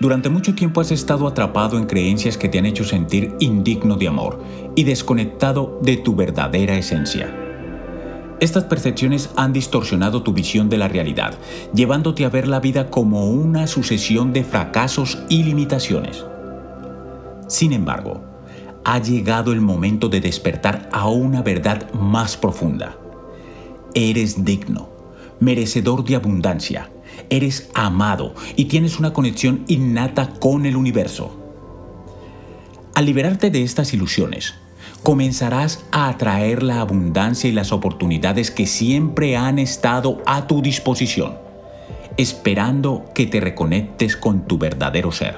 Durante mucho tiempo has estado atrapado en creencias que te han hecho sentir indigno de amor y desconectado de tu verdadera esencia. Estas percepciones han distorsionado tu visión de la realidad, llevándote a ver la vida como una sucesión de fracasos y limitaciones. Sin embargo, ha llegado el momento de despertar a una verdad más profunda. Eres digno, merecedor de abundancia, eres amado y tienes una conexión innata con el universo. Al liberarte de estas ilusiones, comenzarás a atraer la abundancia y las oportunidades que siempre han estado a tu disposición, esperando que te reconectes con tu verdadero ser.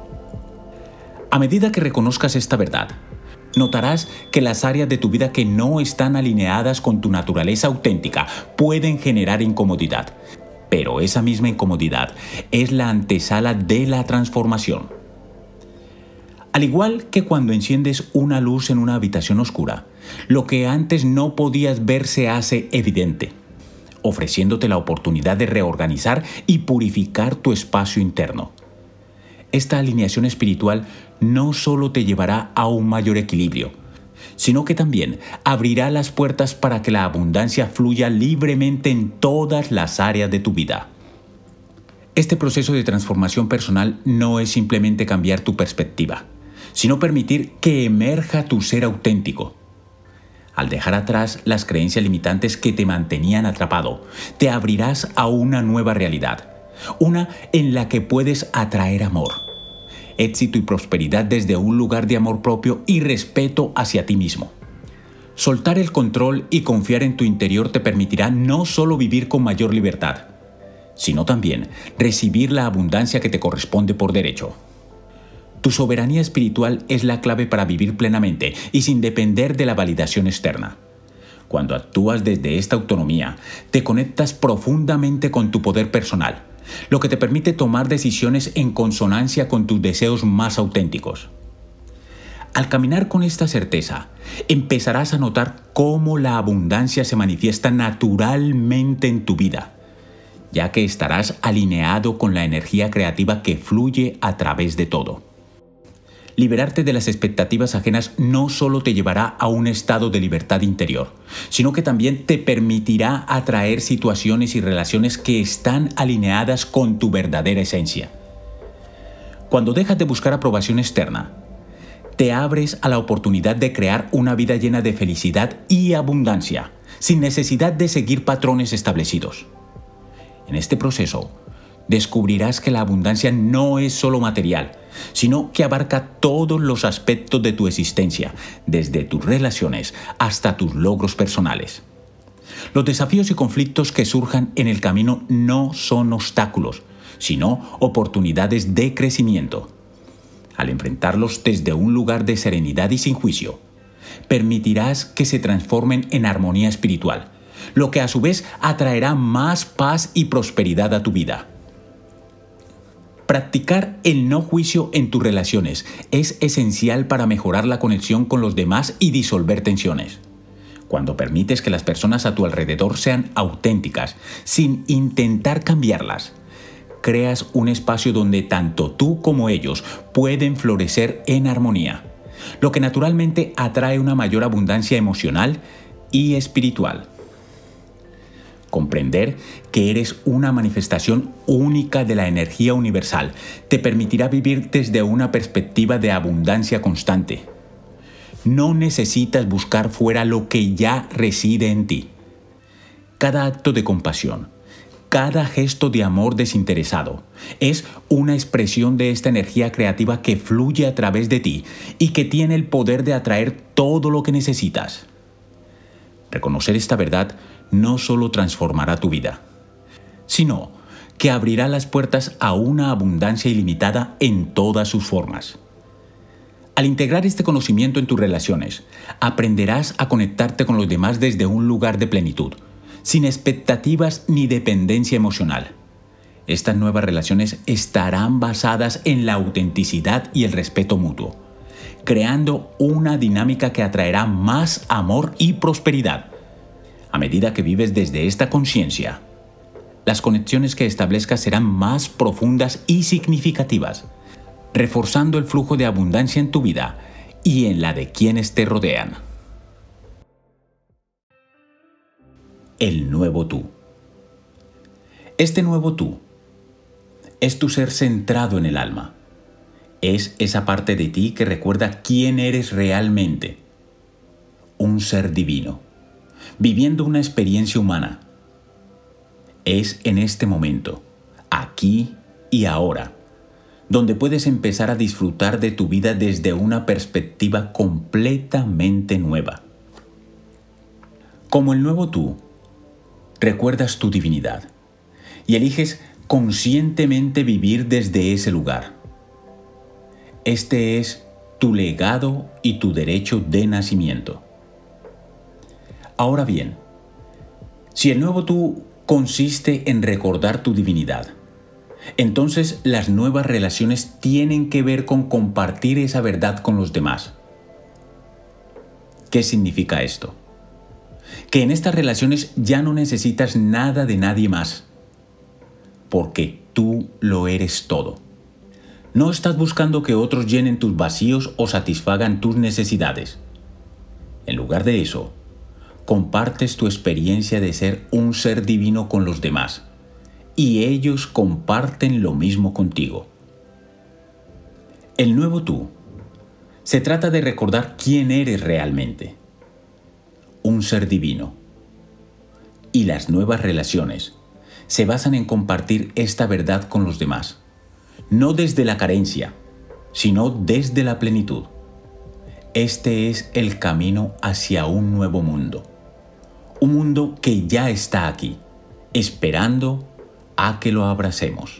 A medida que reconozcas esta verdad, notarás que las áreas de tu vida que no están alineadas con tu naturaleza auténtica pueden generar incomodidad, pero esa misma incomodidad es la antesala de la transformación. Al igual que cuando enciendes una luz en una habitación oscura, lo que antes no podías ver se hace evidente, ofreciéndote la oportunidad de reorganizar y purificar tu espacio interno. Esta alineación espiritual no solo te llevará a un mayor equilibrio, sino que también abrirá las puertas para que la abundancia fluya libremente en todas las áreas de tu vida. Este proceso de transformación personal no es simplemente cambiar tu perspectiva, sino permitir que emerja tu ser auténtico. Al dejar atrás las creencias limitantes que te mantenían atrapado, te abrirás a una nueva realidad, una en la que puedes atraer amor, éxito y prosperidad desde un lugar de amor propio y respeto hacia ti mismo. Soltar el control y confiar en tu interior te permitirá no solo vivir con mayor libertad, sino también recibir la abundancia que te corresponde por derecho. Tu soberanía espiritual es la clave para vivir plenamente y sin depender de la validación externa. Cuando actúas desde esta autonomía, te conectas profundamente con tu poder personal, lo que te permite tomar decisiones en consonancia con tus deseos más auténticos. Al caminar con esta certeza, empezarás a notar cómo la abundancia se manifiesta naturalmente en tu vida, ya que estarás alineado con la energía creativa que fluye a través de todo. Liberarte de las expectativas ajenas no solo te llevará a un estado de libertad interior, sino que también te permitirá atraer situaciones y relaciones que están alineadas con tu verdadera esencia. Cuando dejas de buscar aprobación externa, te abres a la oportunidad de crear una vida llena de felicidad y abundancia, sin necesidad de seguir patrones establecidos. En este proceso, descubrirás que la abundancia no es solo material, sino que abarca todos los aspectos de tu existencia, desde tus relaciones hasta tus logros personales. Los desafíos y conflictos que surjan en el camino no son obstáculos, sino oportunidades de crecimiento. Al enfrentarlos desde un lugar de serenidad y sin juicio, permitirás que se transformen en armonía espiritual, lo que a su vez atraerá más paz y prosperidad a tu vida. Practicar el no juicio en tus relaciones es esencial para mejorar la conexión con los demás y disolver tensiones. Cuando permites que las personas a tu alrededor sean auténticas, sin intentar cambiarlas, creas un espacio donde tanto tú como ellos pueden florecer en armonía, lo que naturalmente atrae una mayor abundancia emocional y espiritual. Comprender que eres una manifestación única de la energía universal te permitirá vivir desde una perspectiva de abundancia constante. No necesitas buscar fuera lo que ya reside en ti. Cada acto de compasión, cada gesto de amor desinteresado es una expresión de esta energía creativa que fluye a través de ti y que tiene el poder de atraer todo lo que necesitas. Reconocer esta verdad no solo transformará tu vida, sino que abrirá las puertas a una abundancia ilimitada en todas sus formas. Al integrar este conocimiento en tus relaciones, aprenderás a conectarte con los demás desde un lugar de plenitud, sin expectativas ni dependencia emocional. Estas nuevas relaciones estarán basadas en la autenticidad y el respeto mutuo, creando una dinámica que atraerá más amor y prosperidad. A medida que vives desde esta conciencia, las conexiones que establezcas serán más profundas y significativas, reforzando el flujo de abundancia en tu vida y en la de quienes te rodean. El nuevo tú. Este nuevo tú es tu ser centrado en el alma. Es esa parte de ti que recuerda quién eres realmente. Un ser divino, viviendo una experiencia humana. Es en este momento, aquí y ahora, donde puedes empezar a disfrutar de tu vida desde una perspectiva completamente nueva. Como el nuevo tú, recuerdas tu divinidad y eliges conscientemente vivir desde ese lugar. Este es tu legado y tu derecho de nacimiento. Ahora bien, si el nuevo tú consiste en recordar tu divinidad, entonces las nuevas relaciones tienen que ver con compartir esa verdad con los demás. ¿Qué significa esto? Que en estas relaciones ya no necesitas nada de nadie más, porque tú lo eres todo. No estás buscando que otros llenen tus vacíos o satisfagan tus necesidades. En lugar de eso, compartes tu experiencia de ser un ser divino con los demás, y ellos comparten lo mismo contigo. El nuevo tú se trata de recordar quién eres realmente. Un ser divino. Y las nuevas relaciones se basan en compartir esta verdad con los demás, no desde la carencia, sino desde la plenitud. Este es el camino hacia un nuevo mundo. Un mundo que ya está aquí, esperando a que lo abracemos.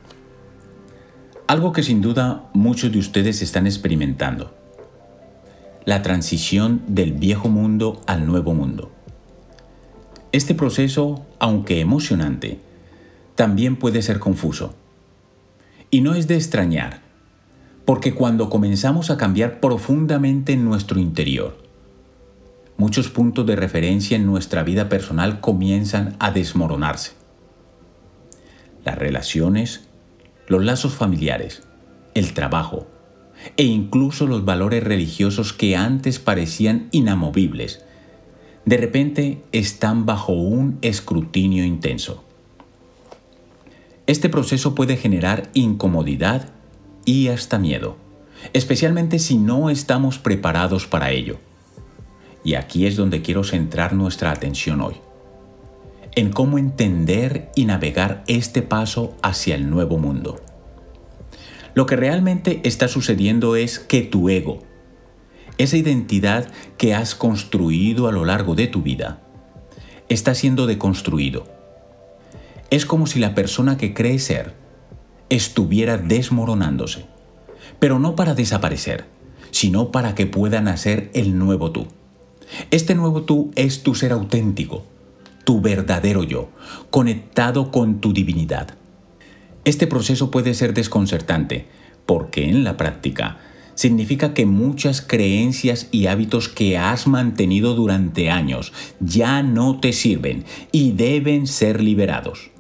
Algo que sin duda muchos de ustedes están experimentando: la transición del viejo mundo al nuevo mundo. Este proceso, aunque emocionante, también puede ser confuso. Y no es de extrañar, porque cuando comenzamos a cambiar profundamente en nuestro interior, muchos puntos de referencia en nuestra vida personal comienzan a desmoronarse. Las relaciones, los lazos familiares, el trabajo e incluso los valores religiosos que antes parecían inamovibles, de repente están bajo un escrutinio intenso. Este proceso puede generar incomodidad y hasta miedo, especialmente si no estamos preparados para ello. Y aquí es donde quiero centrar nuestra atención hoy, en cómo entender y navegar este paso hacia el nuevo mundo. Lo que realmente está sucediendo es que tu ego, esa identidad que has construido a lo largo de tu vida, está siendo deconstruido. Es como si la persona que cree ser estuviera desmoronándose, pero no para desaparecer, sino para que pueda nacer el nuevo tú. Este nuevo tú es tu ser auténtico, tu verdadero yo, conectado con tu divinidad. Este proceso puede ser desconcertante, porque en la práctica significa que muchas creencias y hábitos que has mantenido durante años ya no te sirven y deben ser liberados.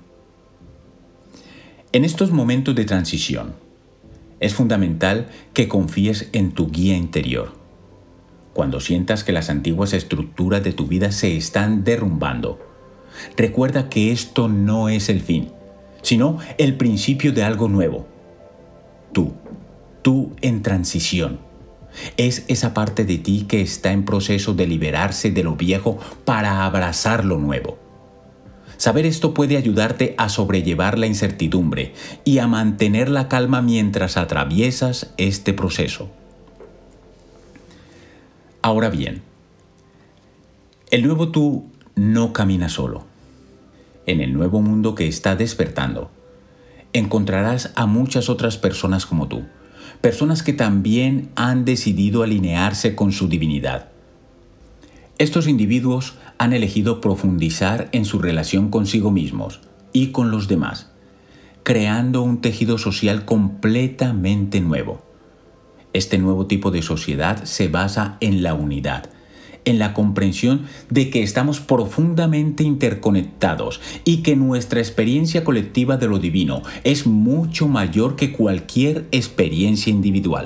En estos momentos de transición, es fundamental que confíes en tu guía interior. Cuando sientas que las antiguas estructuras de tu vida se están derrumbando, recuerda que esto no es el fin, sino el principio de algo nuevo. Tú en transición. Es esa parte de ti que está en proceso de liberarse de lo viejo para abrazar lo nuevo. Saber esto puede ayudarte a sobrellevar la incertidumbre y a mantener la calma mientras atraviesas este proceso. Ahora bien, el nuevo tú no camina solo. En el nuevo mundo que está despertando, encontrarás a muchas otras personas como tú, personas que también han decidido alinearse con su divinidad. Estos individuos han elegido profundizar en su relación consigo mismos y con los demás, creando un tejido social completamente nuevo. Este nuevo tipo de sociedad se basa en la unidad, en la comprensión de que estamos profundamente interconectados y que nuestra experiencia colectiva de lo divino es mucho mayor que cualquier experiencia individual.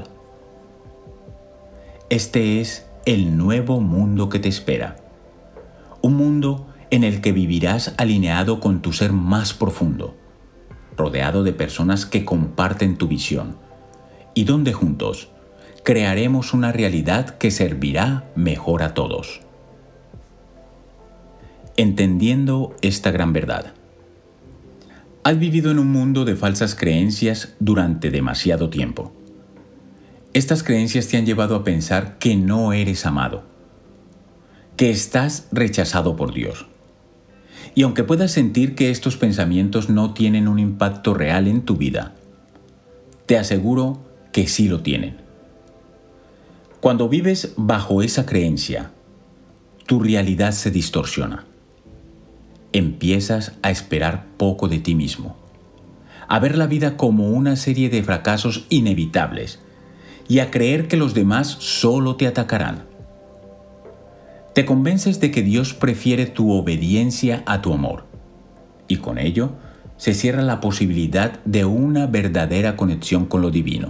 Este es el nuevo mundo que te espera. Un mundo en el que vivirás alineado con tu ser más profundo, rodeado de personas que comparten tu visión, y donde juntos crearemos una realidad que servirá mejor a todos. Entendiendo esta gran verdad. Has vivido en un mundo de falsas creencias durante demasiado tiempo. Estas creencias te han llevado a pensar que no eres amado, que estás rechazado por Dios. Y aunque puedas sentir que estos pensamientos no tienen un impacto real en tu vida, te aseguro que sí lo tienen. Cuando vives bajo esa creencia, tu realidad se distorsiona. Empiezas a esperar poco de ti mismo, a ver la vida como una serie de fracasos inevitables y a creer que los demás solo te atacarán. Te convences de que Dios prefiere tu obediencia a tu amor, y con ello se cierra la posibilidad de una verdadera conexión con lo divino.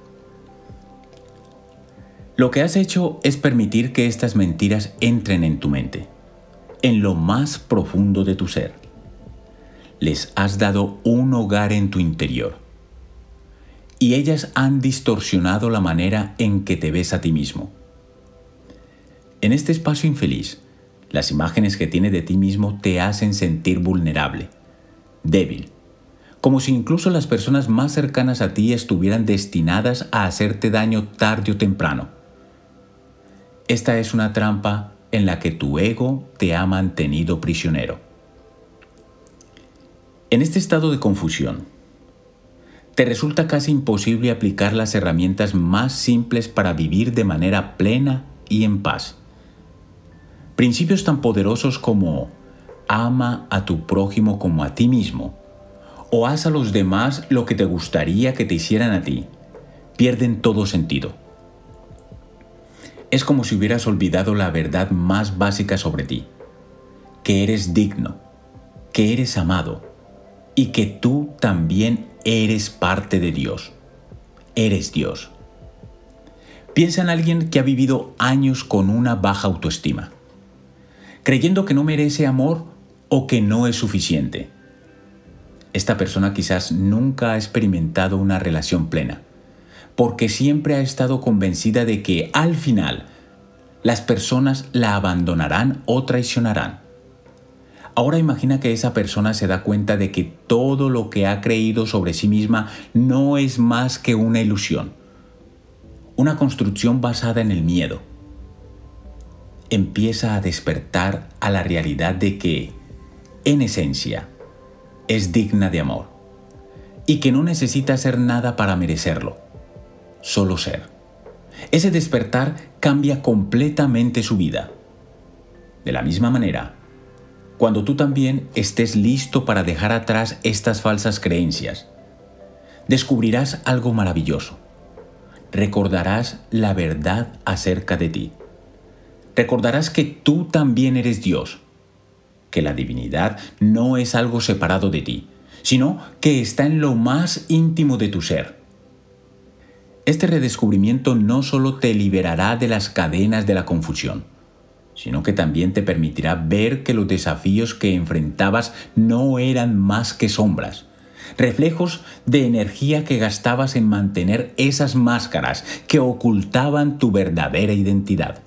Lo que has hecho es permitir que estas mentiras entren en tu mente, en lo más profundo de tu ser. Les has dado un hogar en tu interior, y ellas han distorsionado la manera en que te ves a ti mismo. En este espacio infeliz, las imágenes que tienes de ti mismo te hacen sentir vulnerable, débil, como si incluso las personas más cercanas a ti estuvieran destinadas a hacerte daño tarde o temprano. Esta es una trampa en la que tu ego te ha mantenido prisionero. En este estado de confusión, te resulta casi imposible aplicar las herramientas más simples para vivir de manera plena y en paz. Principios tan poderosos como ama a tu prójimo como a ti mismo o haz a los demás lo que te gustaría que te hicieran a ti, pierden todo sentido. Es como si hubieras olvidado la verdad más básica sobre ti, que eres digno, que eres amado y que tú también eres parte de Dios. Eres Dios. Piensa en alguien que ha vivido años con una baja autoestima, creyendo que no merece amor o que no es suficiente. Esta persona quizás nunca ha experimentado una relación plena, porque siempre ha estado convencida de que al final las personas la abandonarán o traicionarán. Ahora imagina que esa persona se da cuenta de que todo lo que ha creído sobre sí misma no es más que una ilusión, una construcción basada en el miedo. Empieza a despertar a la realidad de que, en esencia, es digna de amor y que no necesita hacer nada para merecerlo, solo ser. Ese despertar cambia completamente su vida. De la misma manera, cuando tú también estés listo para dejar atrás estas falsas creencias, descubrirás algo maravilloso. Recordarás la verdad acerca de ti. Recordarás que tú también eres Dios, que la divinidad no es algo separado de ti, sino que está en lo más íntimo de tu ser. Este redescubrimiento no solo te liberará de las cadenas de la confusión, sino que también te permitirá ver que los desafíos que enfrentabas no eran más que sombras, reflejos de energía que gastabas en mantener esas máscaras que ocultaban tu verdadera identidad.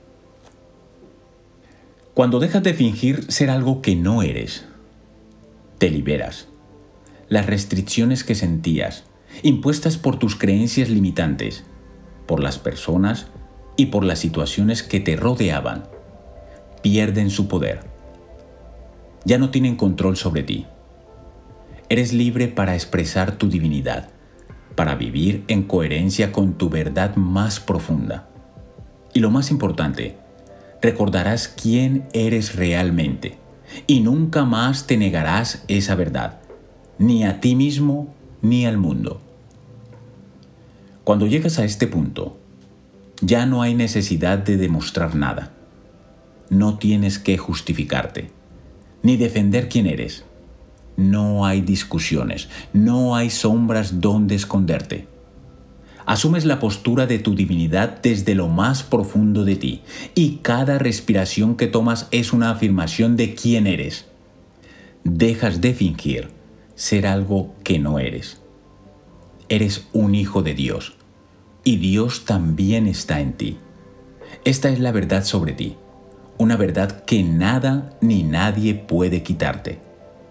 Cuando dejas de fingir ser algo que no eres, te liberas. Las restricciones que sentías, impuestas por tus creencias limitantes, por las personas y por las situaciones que te rodeaban, pierden su poder. Ya no tienen control sobre ti. Eres libre para expresar tu divinidad, para vivir en coherencia con tu verdad más profunda. Y lo más importante, recordarás quién eres realmente y nunca más te negarás esa verdad, ni a ti mismo ni al mundo. Cuando llegas a este punto, ya no hay necesidad de demostrar nada. No tienes que justificarte, ni defender quién eres. No hay discusiones, no hay sombras donde esconderte. Asumes la postura de tu divinidad desde lo más profundo de ti, y cada respiración que tomas es una afirmación de quién eres. Dejas de fingir ser algo que no eres. Eres un hijo de Dios, y Dios también está en ti. Esta es la verdad sobre ti, una verdad que nada ni nadie puede quitarte.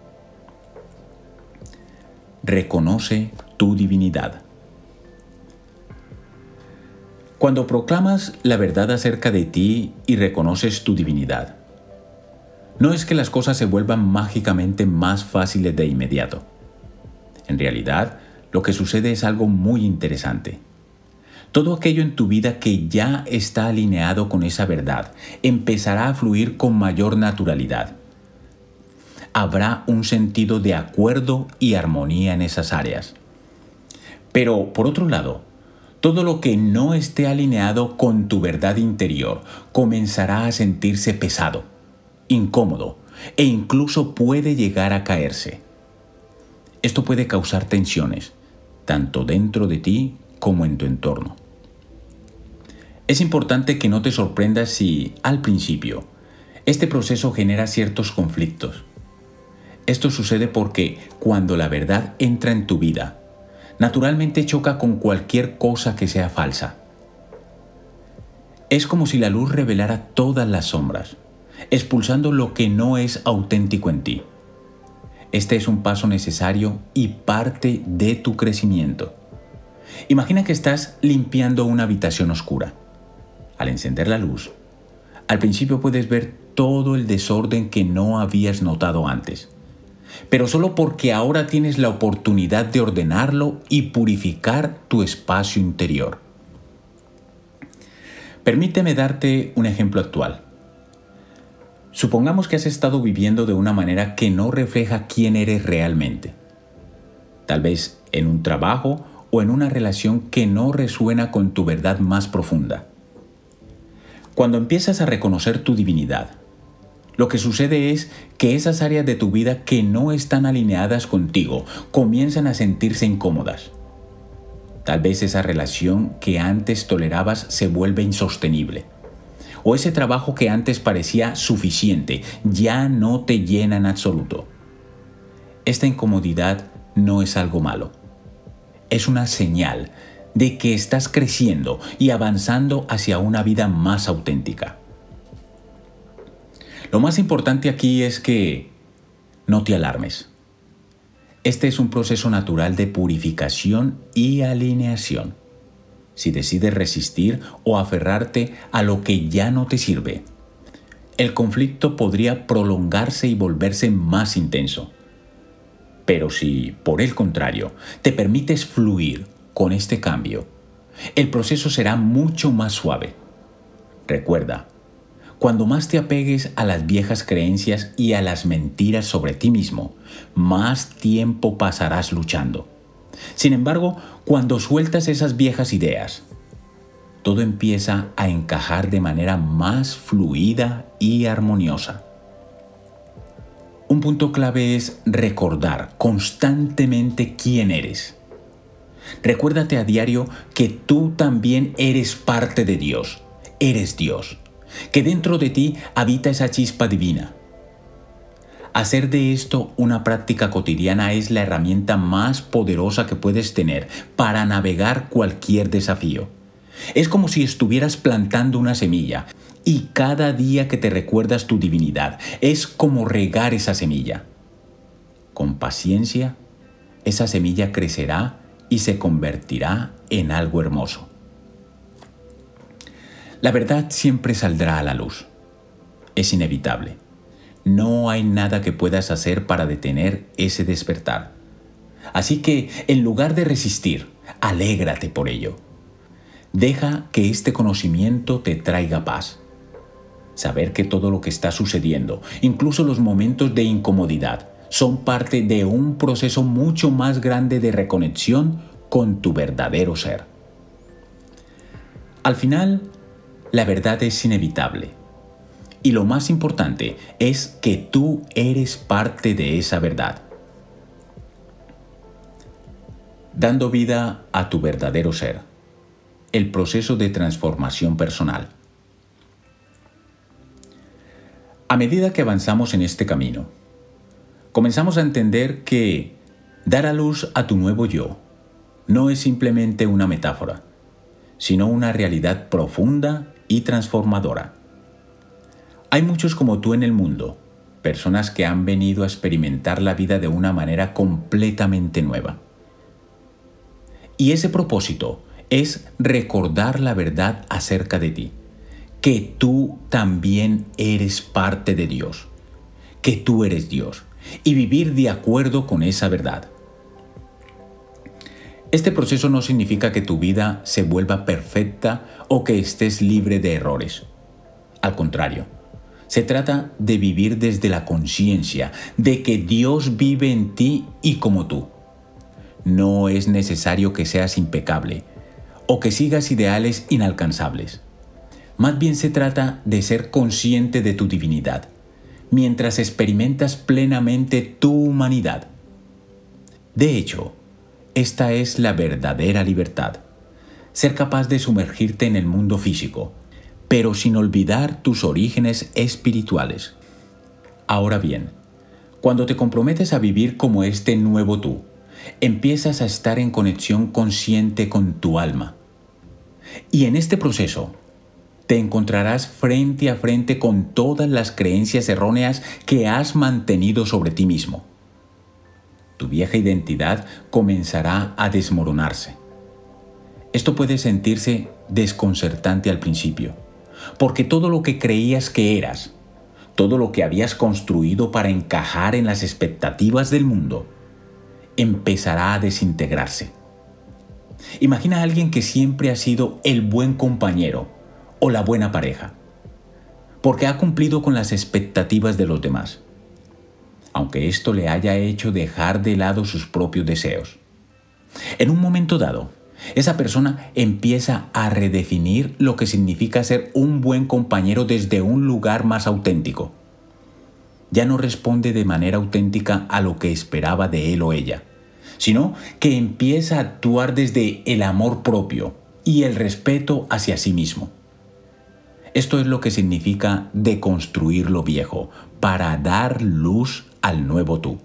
Reconoce tu divinidad. Cuando proclamas la verdad acerca de ti y reconoces tu divinidad, no es que las cosas se vuelvan mágicamente más fáciles de inmediato. En realidad, lo que sucede es algo muy interesante. Todo aquello en tu vida que ya está alineado con esa verdad empezará a fluir con mayor naturalidad. Habrá un sentido de acuerdo y armonía en esas áreas. Pero, por otro lado, todo lo que no esté alineado con tu verdad interior comenzará a sentirse pesado, incómodo e incluso puede llegar a caerse. Esto puede causar tensiones, tanto dentro de ti como en tu entorno. Es importante que no te sorprendas si, al principio, este proceso genera ciertos conflictos. Esto sucede porque cuando la verdad entra en tu vida, naturalmente choca con cualquier cosa que sea falsa. Es como si la luz revelara todas las sombras, expulsando lo que no es auténtico en ti. Este es un paso necesario y parte de tu crecimiento. Imagina que estás limpiando una habitación oscura. Al encender la luz, al principio puedes ver todo el desorden que no habías notado antes. Pero solo porque ahora tienes la oportunidad de ordenarlo y purificar tu espacio interior. Permíteme darte un ejemplo actual. Supongamos que has estado viviendo de una manera que no refleja quién eres realmente. Tal vez en un trabajo o en una relación que no resuena con tu verdad más profunda. Cuando empiezas a reconocer tu divinidad, lo que sucede es que esas áreas de tu vida que no están alineadas contigo comienzan a sentirse incómodas. Tal vez esa relación que antes tolerabas se vuelve insostenible. O ese trabajo que antes parecía suficiente ya no te llena en absoluto. Esta incomodidad no es algo malo. Es una señal de que estás creciendo y avanzando hacia una vida más auténtica. Lo más importante aquí es que no te alarmes. Este es un proceso natural de purificación y alineación. Si decides resistir o aferrarte a lo que ya no te sirve, el conflicto podría prolongarse y volverse más intenso. Pero si, por el contrario, te permites fluir con este cambio, el proceso será mucho más suave. Recuerda, cuando más te apegues a las viejas creencias y a las mentiras sobre ti mismo, más tiempo pasarás luchando. Sin embargo, cuando sueltas esas viejas ideas, todo empieza a encajar de manera más fluida y armoniosa. Un punto clave es recordar constantemente quién eres. Recuérdate a diario que tú también eres parte de Dios. Eres Dios. Que dentro de ti habita esa chispa divina. Hacer de esto una práctica cotidiana es la herramienta más poderosa que puedes tener para navegar cualquier desafío. Es como si estuvieras plantando una semilla y cada día que te recuerdas tu divinidad es como regar esa semilla. Con paciencia, esa semilla crecerá y se convertirá en algo hermoso. La verdad siempre saldrá a la luz. Es inevitable. No hay nada que puedas hacer para detener ese despertar. Así que, en lugar de resistir, alégrate por ello. Deja que este conocimiento te traiga paz. Saber que todo lo que está sucediendo, incluso los momentos de incomodidad, son parte de un proceso mucho más grande de reconexión con tu verdadero ser. Al final, la verdad es inevitable Y lo más importante es que tú eres parte de esa verdad. Dando vida a tu verdadero ser. El proceso de transformación personal. A medida que avanzamos en este camino, comenzamos a entender que dar a luz a tu nuevo yo no es simplemente una metáfora, sino una realidad profunda y transformadora. Hay muchos como tú en el mundo, personas que han venido a experimentar la vida de una manera completamente nueva. Y ese propósito es recordar la verdad acerca de ti, que tú también eres parte de Dios, que tú eres Dios, y vivir de acuerdo con esa verdad. Este proceso no significa que tu vida se vuelva perfecta o que estés libre de errores. Al contrario, se trata de vivir desde la conciencia de que Dios vive en ti y como tú. No es necesario que seas impecable o que sigas ideales inalcanzables. Más bien se trata de ser consciente de tu divinidad, mientras experimentas plenamente tu humanidad. De hecho, esta es la verdadera libertad. Ser capaz de sumergirte en el mundo físico, pero sin olvidar tus orígenes espirituales. Ahora bien, cuando te comprometes a vivir como este nuevo tú, empiezas a estar en conexión consciente con tu alma. Y en este proceso, te encontrarás frente a frente con todas las creencias erróneas que has mantenido sobre ti mismo. Tu vieja identidad comenzará a desmoronarse. Esto puede sentirse desconcertante al principio, porque todo lo que creías que eras, todo lo que habías construido para encajar en las expectativas del mundo, empezará a desintegrarse. Imagina a alguien que siempre ha sido el buen compañero o la buena pareja, porque ha cumplido con las expectativas de los demás, aunque esto le haya hecho dejar de lado sus propios deseos. En un momento dado, esa persona empieza a redefinir lo que significa ser un buen compañero desde un lugar más auténtico. Ya no responde de manera auténtica a lo que esperaba de él o ella, sino que empieza a actuar desde el amor propio y el respeto hacia sí mismo. Esto es lo que significa deconstruir lo viejo para dar luz al nuevo tú.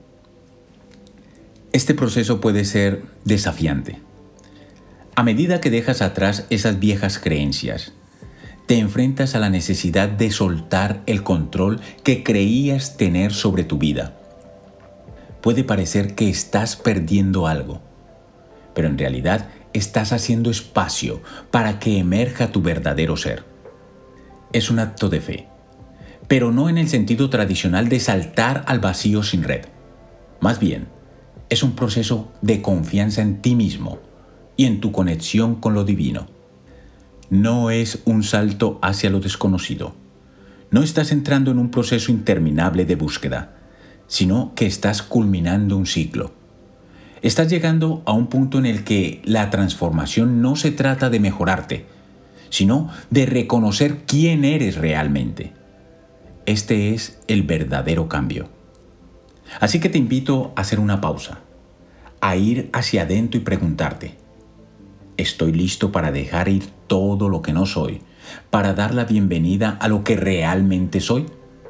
Este proceso puede ser desafiante. A medida que dejas atrás esas viejas creencias, te enfrentas a la necesidad de soltar el control que creías tener sobre tu vida. Puede parecer que estás perdiendo algo, pero en realidad estás haciendo espacio para que emerja tu verdadero ser. Es un acto de fe, pero no en el sentido tradicional de saltar al vacío sin red. Más bien, es un proceso de confianza en ti mismo y en tu conexión con lo divino. No es un salto hacia lo desconocido. No estás entrando en un proceso interminable de búsqueda, sino que estás culminando un ciclo. Estás llegando a un punto en el que la transformación no se trata de mejorarte, sino de reconocer quién eres realmente. Este es el verdadero cambio. Así que te invito a hacer una pausa, a ir hacia adentro y preguntarte: ¿estoy listo para dejar ir todo lo que no soy, para dar la bienvenida a lo que realmente soy?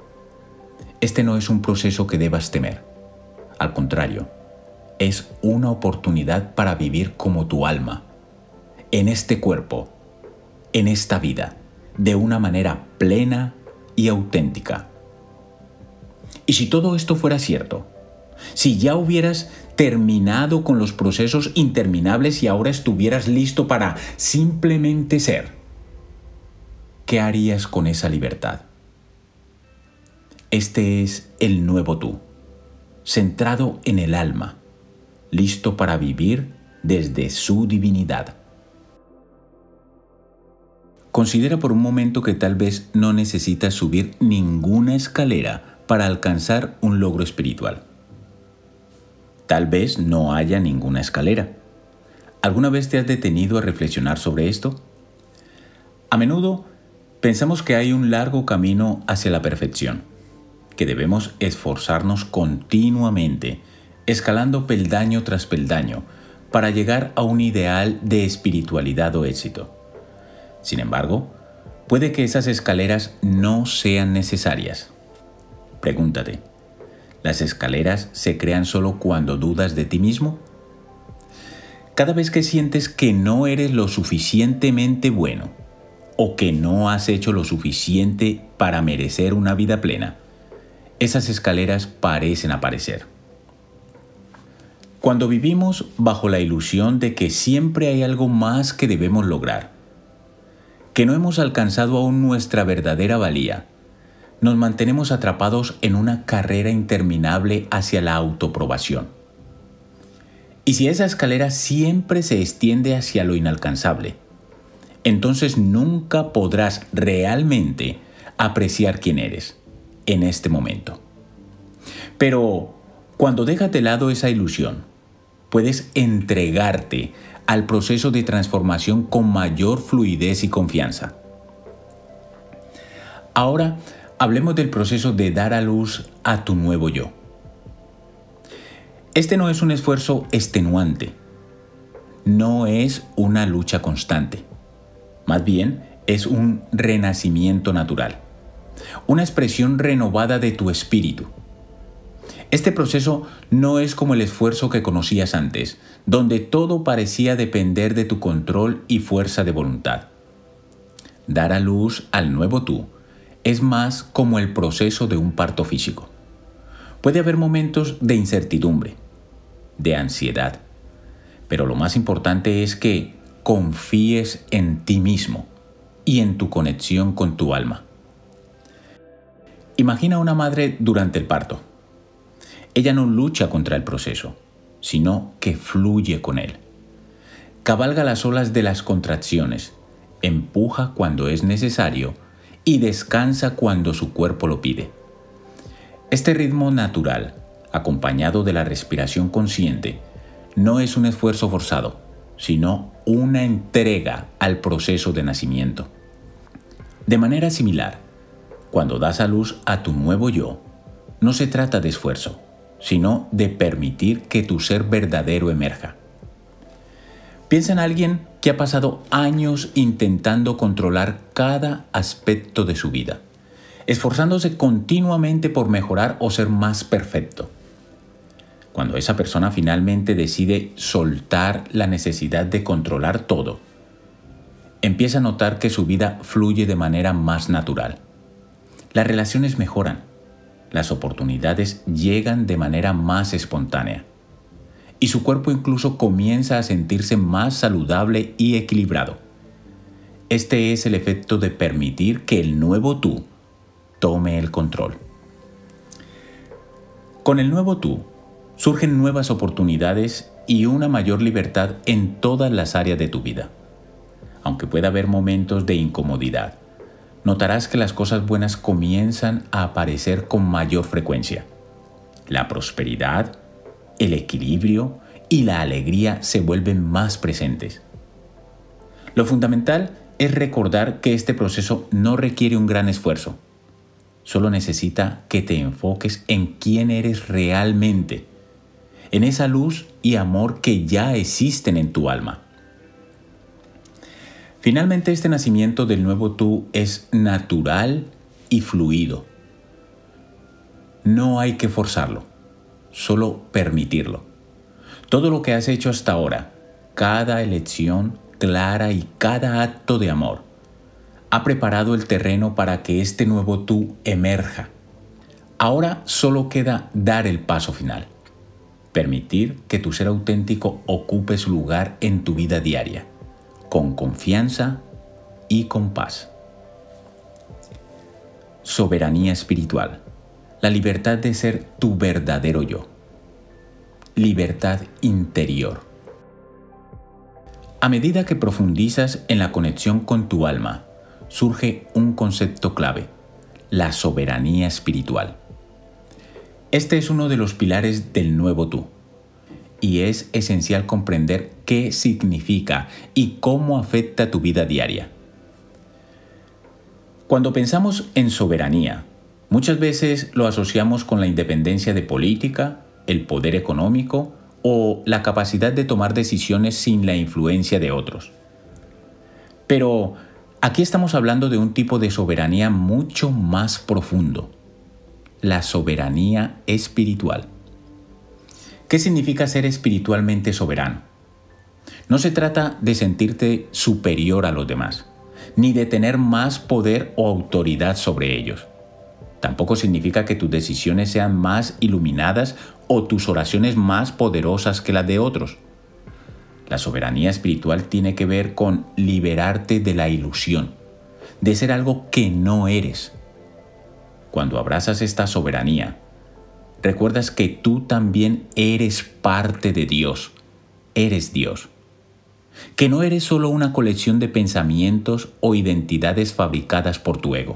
Este no es un proceso que debas temer. Al contrario, es una oportunidad para vivir como tu alma, en este cuerpo, en esta vida, de una manera plena y auténtica. Y si todo esto fuera cierto, si ya hubieras terminado con los procesos interminables y ahora estuvieras listo para simplemente ser, ¿qué harías con esa libertad? Este es el nuevo tú, centrado en el alma, listo para vivir desde su divinidad. Considera por un momento que tal vez no necesitas subir ninguna escalera para alcanzar un logro espiritual. Tal vez no haya ninguna escalera. ¿Alguna vez te has detenido a reflexionar sobre esto? A menudo Pensamos que hay un largo camino hacia la perfección, que debemos esforzarnos continuamente, escalando peldaño tras peldaño, para llegar a un ideal de espiritualidad o éxito. Sin embargo, puede que esas escaleras no sean necesarias. Pregúntate, ¿las escaleras se crean solo cuando dudas de ti mismo? Cada vez que sientes que no eres lo suficientemente bueno o que no has hecho lo suficiente para merecer una vida plena, esas escaleras parecen aparecer. Cuando vivimos bajo la ilusión de que siempre hay algo más que debemos lograr, que no hemos alcanzado aún nuestra verdadera valía, nos mantenemos atrapados en una carrera interminable hacia la autoaprobación. Y si esa escalera siempre se extiende hacia lo inalcanzable, entonces nunca podrás realmente apreciar quién eres en este momento. Pero cuando dejas de lado esa ilusión, puedes entregarte al proceso de transformación con mayor fluidez y confianza. Ahora hablemos del proceso de dar a luz a tu nuevo yo. Este no es un esfuerzo extenuante, no es una lucha constante, más bien es un renacimiento natural, una expresión renovada de tu espíritu. Este proceso no es como el esfuerzo que conocías antes, donde todo parecía depender de tu control y fuerza de voluntad. Dar a luz al nuevo tú es más como el proceso de un parto físico. Puede haber momentos de incertidumbre, de ansiedad, pero lo más importante es que confíes en ti mismo y en tu conexión con tu alma. Imagina a una madre durante el parto. Ella no lucha contra el proceso, sino que fluye con él. Cabalga las olas de las contracciones, empuja cuando es necesario y descansa cuando su cuerpo lo pide. Este ritmo natural, acompañado de la respiración consciente, no es un esfuerzo forzado, sino una entrega al proceso de nacimiento. De manera similar, cuando das a luz a tu nuevo yo, no se trata de esfuerzo, sino de permitir que tu ser verdadero emerja. Piensa en alguien que ha pasado años intentando controlar cada aspecto de su vida, esforzándose continuamente por mejorar o ser más perfecto. Cuando esa persona finalmente decide soltar la necesidad de controlar todo, empieza a notar que su vida fluye de manera más natural. Las relaciones mejoran. Las oportunidades llegan de manera más espontánea y su cuerpo incluso comienza a sentirse más saludable y equilibrado. Este es el efecto de permitir que el nuevo tú tome el control. Con el nuevo tú surgen nuevas oportunidades y una mayor libertad en todas las áreas de tu vida. Aunque pueda haber momentos de incomodidad, notarás que las cosas buenas comienzan a aparecer con mayor frecuencia. La prosperidad, el equilibrio y la alegría se vuelven más presentes. Lo fundamental es recordar que este proceso no requiere un gran esfuerzo. Solo necesita que te enfoques en quién eres realmente, en esa luz y amor que ya existen en tu alma. Finalmente, este nacimiento del nuevo tú es natural y fluido. No hay que forzarlo, solo permitirlo. Todo lo que has hecho hasta ahora, cada elección clara y cada acto de amor, ha preparado el terreno para que este nuevo tú emerja. Ahora solo queda dar el paso final, permitir que tu ser auténtico ocupe su lugar en tu vida diaria, con confianza y con paz. Soberanía espiritual, la libertad de ser tu verdadero yo. Libertad interior. A medida que profundizas en la conexión con tu alma, surge un concepto clave: la soberanía espiritual. Este es uno de los pilares del nuevo tú, y es esencial comprender qué significa y cómo afecta tu vida diaria. Cuando pensamos en soberanía, muchas veces lo asociamos con la independencia de política, el poder económico o la capacidad de tomar decisiones sin la influencia de otros. Pero aquí estamos hablando de un tipo de soberanía mucho más profundo, la soberanía espiritual. ¿Qué significa ser espiritualmente soberano? No se trata de sentirte superior a los demás, ni de tener más poder o autoridad sobre ellos. Tampoco significa que tus decisiones sean más iluminadas o tus oraciones más poderosas que las de otros. La soberanía espiritual tiene que ver con liberarte de la ilusión, de ser algo que no eres. Cuando abrazas esta soberanía, recuerdas que tú también eres parte de Dios, eres Dios. Que no eres solo una colección de pensamientos o identidades fabricadas por tu ego.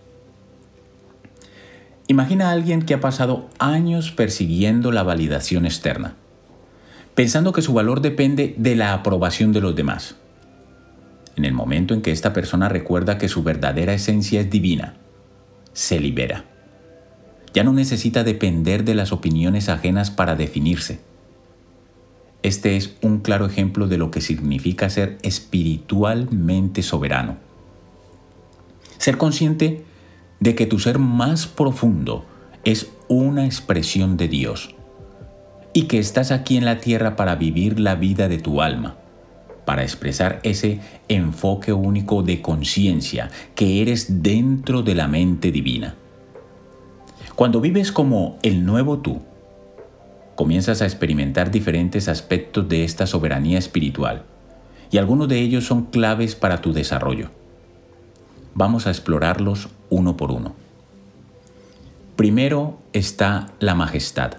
Imagina a alguien que ha pasado años persiguiendo la validación externa, pensando que su valor depende de la aprobación de los demás. En el momento en que esta persona recuerda que su verdadera esencia es divina, se libera. Ya no necesita depender de las opiniones ajenas para definirse. Este es un claro ejemplo de lo que significa ser espiritualmente soberano. Ser consciente de que tu ser más profundo es una expresión de Dios y que estás aquí en la tierra para vivir la vida de tu alma, para expresar ese enfoque único de conciencia que eres dentro de la mente divina. Cuando vives como el nuevo tú, comienzas a experimentar diferentes aspectos de esta soberanía espiritual y algunos de ellos son claves para tu desarrollo. Vamos a explorarlos uno por uno. Primero está la majestad.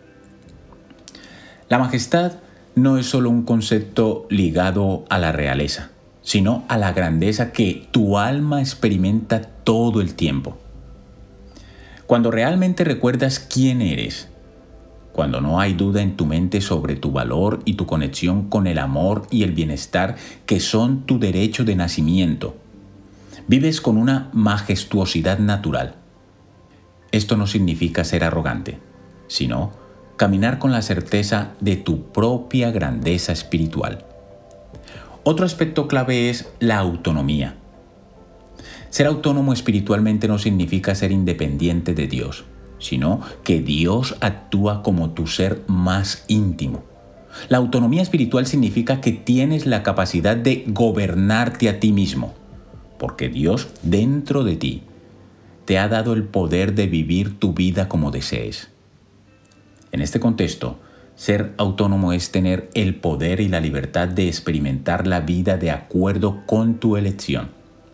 La majestad no es solo un concepto ligado a la realeza, sino a la grandeza que tu alma experimenta todo el tiempo. Cuando realmente recuerdas quién eres, cuando no hay duda en tu mente sobre tu valor y tu conexión con el amor y el bienestar que son tu derecho de nacimiento, vives con una majestuosidad natural. Esto no significa ser arrogante, sino caminar con la certeza de tu propia grandeza espiritual. Otro aspecto clave es la autonomía. Ser autónomo espiritualmente no significa ser independiente de Dios, sino que Dios actúa como tu ser más íntimo. La autonomía espiritual significa que tienes la capacidad de gobernarte a ti mismo, porque Dios dentro de ti te ha dado el poder de vivir tu vida como desees. En este contexto, ser autónomo es tener el poder y la libertad de experimentar la vida de acuerdo con tu elección.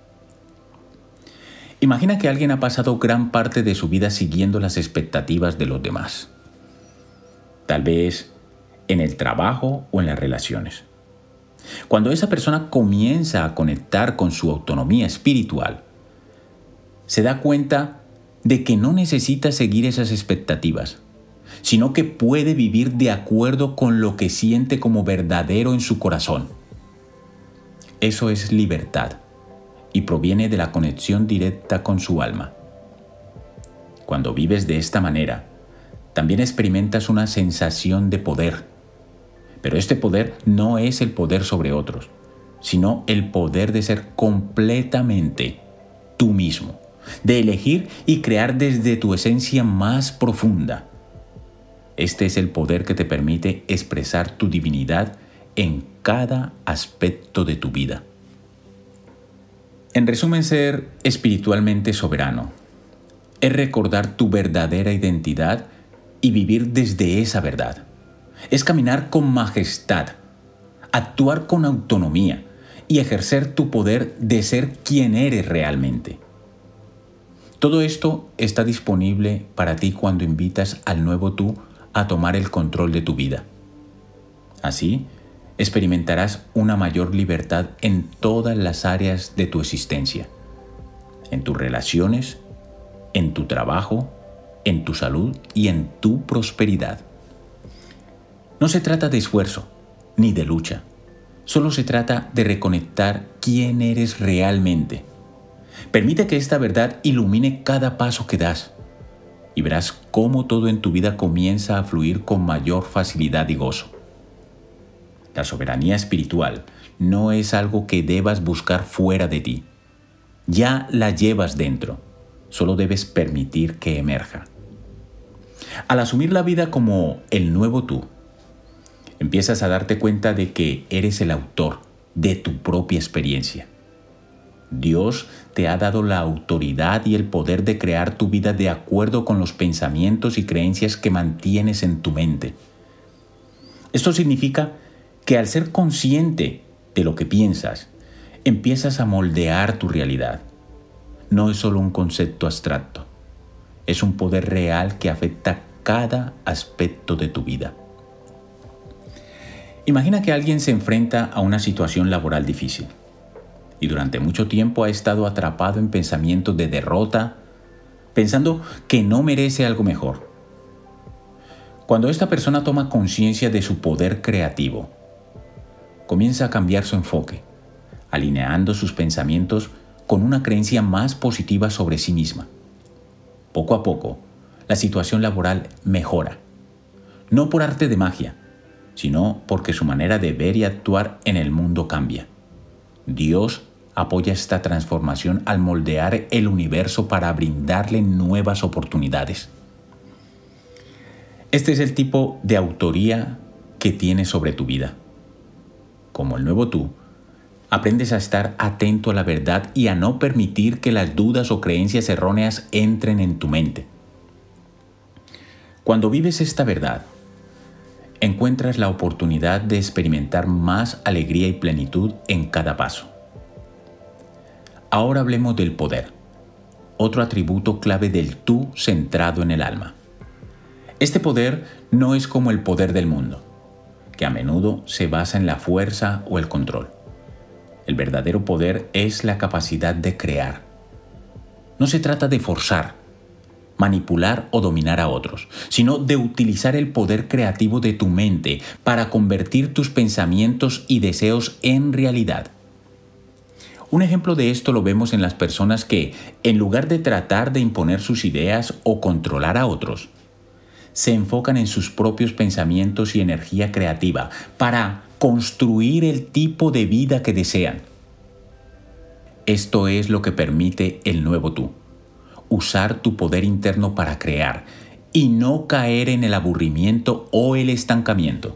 Imagina que alguien ha pasado gran parte de su vida siguiendo las expectativas de los demás. Tal vez en el trabajo o en las relaciones. Cuando esa persona comienza a conectar con su autonomía espiritual, se da cuenta de que no necesita seguir esas expectativas, sino que puede vivir de acuerdo con lo que siente como verdadero en su corazón. Eso es libertad y proviene de la conexión directa con su alma. Cuando vives de esta manera, también experimentas una sensación de poder. Pero este poder no es el poder sobre otros, sino el poder de ser completamente tú mismo, de elegir y crear desde tu esencia más profunda. Este es el poder que te permite expresar tu divinidad en cada aspecto de tu vida. En resumen, ser espiritualmente soberano es recordar tu verdadera identidad y vivir desde esa verdad. Es caminar con majestad, actuar con autonomía y ejercer tu poder de ser quien eres realmente. Todo esto está disponible para ti cuando invitas al nuevo tú a tomar el control de tu vida. Así, experimentarás una mayor libertad en todas las áreas de tu existencia, en tus relaciones, en tu trabajo, en tu salud y en tu prosperidad. No se trata de esfuerzo ni de lucha, solo se trata de reconectar quién eres realmente. Permite que esta verdad ilumine cada paso que das y verás cómo todo en tu vida comienza a fluir con mayor facilidad y gozo. La soberanía espiritual no es algo que debas buscar fuera de ti. Ya la llevas dentro, solo debes permitir que emerja. Al asumir la vida como el nuevo tú, empiezas a darte cuenta de que eres el autor de tu propia experiencia. Dios te ha dado la autoridad y el poder de crear tu vida de acuerdo con los pensamientos y creencias que mantienes en tu mente. Esto significa que al ser consciente de lo que piensas, empiezas a moldear tu realidad. No es solo un concepto abstracto, es un poder real que afecta cada aspecto de tu vida. Imagina que alguien se enfrenta a una situación laboral difícil y durante mucho tiempo ha estado atrapado en pensamientos de derrota, pensando que no merece algo mejor. Cuando esta persona toma conciencia de su poder creativo, comienza a cambiar su enfoque, alineando sus pensamientos con una creencia más positiva sobre sí misma. Poco a poco, la situación laboral mejora, no por arte de magia, sino porque su manera de ver y actuar en el mundo cambia. Dios apoya esta transformación al moldear el universo para brindarle nuevas oportunidades. Este es el tipo de autoría que tienes sobre tu vida. Como el nuevo tú, aprendes a estar atento a la verdad y a no permitir que las dudas o creencias erróneas entren en tu mente. Cuando vives esta verdad, encuentras la oportunidad de experimentar más alegría y plenitud en cada paso. Ahora hablemos del poder, otro atributo clave del tú centrado en el alma. Este poder no es como el poder del mundo, que a menudo se basa en la fuerza o el control. El verdadero poder es la capacidad de crear. No se trata de forzar, manipular o dominar a otros, sino de utilizar el poder creativo de tu mente para convertir tus pensamientos y deseos en realidad. Un ejemplo de esto lo vemos en las personas que, en lugar de tratar de imponer sus ideas o controlar a otros, se enfocan en sus propios pensamientos y energía creativa para construir el tipo de vida que desean. Esto es lo que permite el nuevo tú, usar tu poder interno para crear y no caer en el aburrimiento o el estancamiento.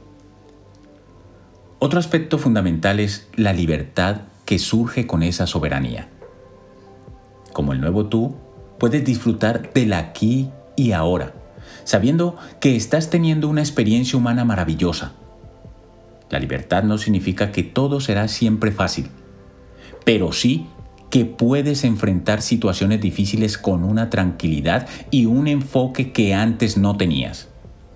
Otro aspecto fundamental es la libertad que surge con esa soberanía. Como el nuevo tú, puedes disfrutar del aquí y ahora, sabiendo que estás teniendo una experiencia humana maravillosa. La libertad no significa que todo será siempre fácil, pero sí que puedes enfrentar situaciones difíciles con una tranquilidad y un enfoque que antes no tenías.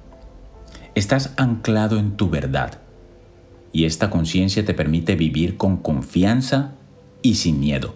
Estás anclado en tu verdad, y esta conciencia te permite vivir con confianza y sin miedo.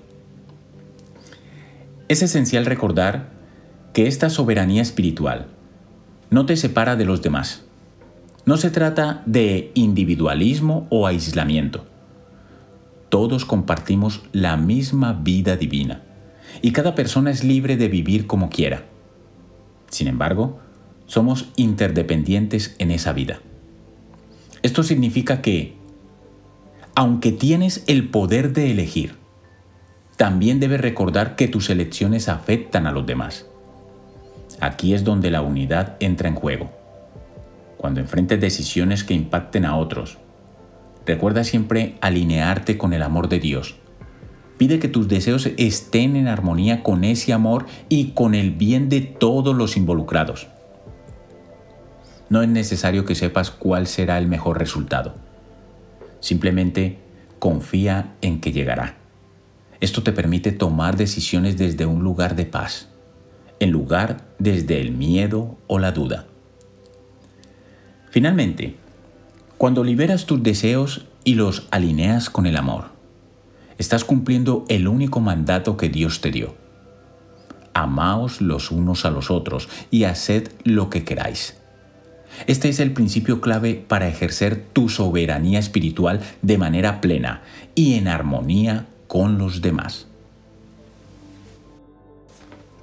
Es esencial recordar que esta soberanía espiritual no te separa de los demás. No se trata de individualismo o aislamiento. Todos compartimos la misma vida divina y cada persona es libre de vivir como quiera. Sin embargo, somos interdependientes en esa vida. Esto significa que, aunque tienes el poder de elegir, también debes recordar que tus elecciones afectan a los demás. Aquí es donde la unidad entra en juego. Cuando enfrentes decisiones que impacten a otros, recuerda siempre alinearte con el amor de Dios. Pide que tus deseos estén en armonía con ese amor y con el bien de todos los involucrados. No es necesario que sepas cuál será el mejor resultado. Simplemente confía en que llegará. Esto te permite tomar decisiones desde un lugar de paz, en lugar desde el miedo o la duda. Finalmente, cuando liberas tus deseos y los alineas con el amor, estás cumpliendo el único mandato que Dios te dio. Amaos los unos a los otros y haced lo que queráis. Este es el principio clave para ejercer tu soberanía espiritual de manera plena y en armonía con los demás.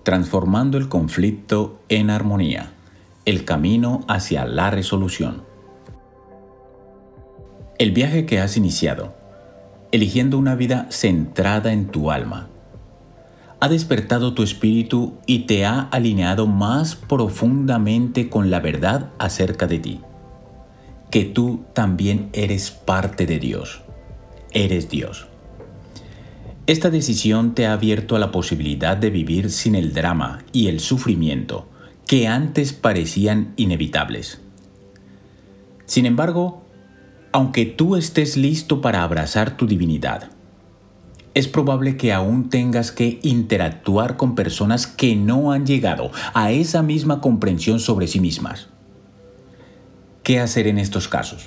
Transformando el conflicto en armonía. El camino hacia la resolución. El viaje que has iniciado, eligiendo una vida centrada en tu alma, ha despertado tu espíritu y te ha alineado más profundamente con la verdad acerca de ti. Que tú también eres parte de Dios. Eres Dios. Esta decisión te ha abierto a la posibilidad de vivir sin el drama y el sufrimiento que antes parecían inevitables. Sin embargo, aunque tú estés listo para abrazar tu divinidad, es probable que aún tengas que interactuar con personas que no han llegado a esa misma comprensión sobre sí mismas. ¿Qué hacer en estos casos?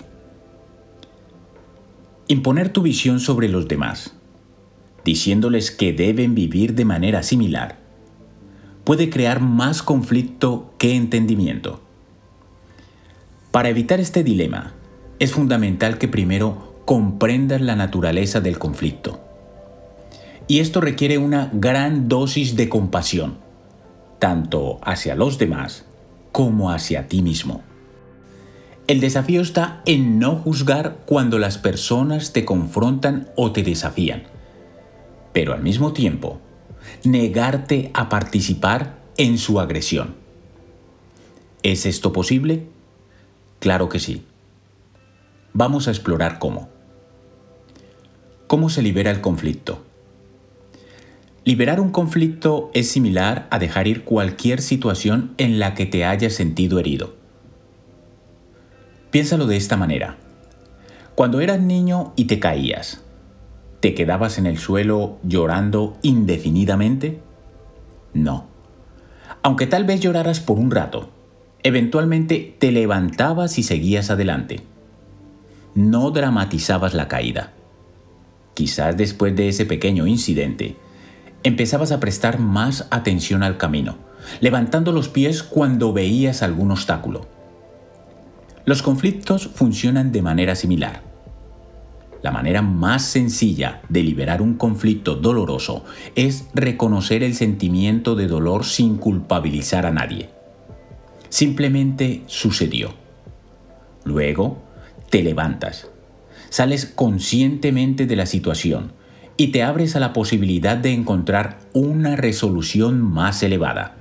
Imponer tu visión sobre los demás, diciéndoles que deben vivir de manera similar, puede crear más conflicto que entendimiento. Para evitar este dilema, es fundamental que primero comprendas la naturaleza del conflicto. Y esto requiere una gran dosis de compasión, tanto hacia los demás como hacia ti mismo. El desafío está en no juzgar cuando las personas te confrontan o te desafían, pero al mismo tiempo, negarte a participar en su agresión. ¿Es esto posible? Claro que sí. Vamos a explorar cómo. ¿Cómo se libera el conflicto? Liberar un conflicto es similar a dejar ir cualquier situación en la que te hayas sentido herido. Piénsalo de esta manera. Cuando eras niño y te caías, ¿te quedabas en el suelo llorando indefinidamente? No. Aunque tal vez lloraras por un rato, eventualmente te levantabas y seguías adelante. No dramatizabas la caída. Quizás después de ese pequeño incidente, empezabas a prestar más atención al camino, levantando los pies cuando veías algún obstáculo. Los conflictos funcionan de manera similar. La manera más sencilla de liberar un conflicto doloroso es reconocer el sentimiento de dolor sin culpabilizar a nadie. Simplemente sucedió. Luego, te levantas, sales conscientemente de la situación y te abres a la posibilidad de encontrar una resolución más elevada.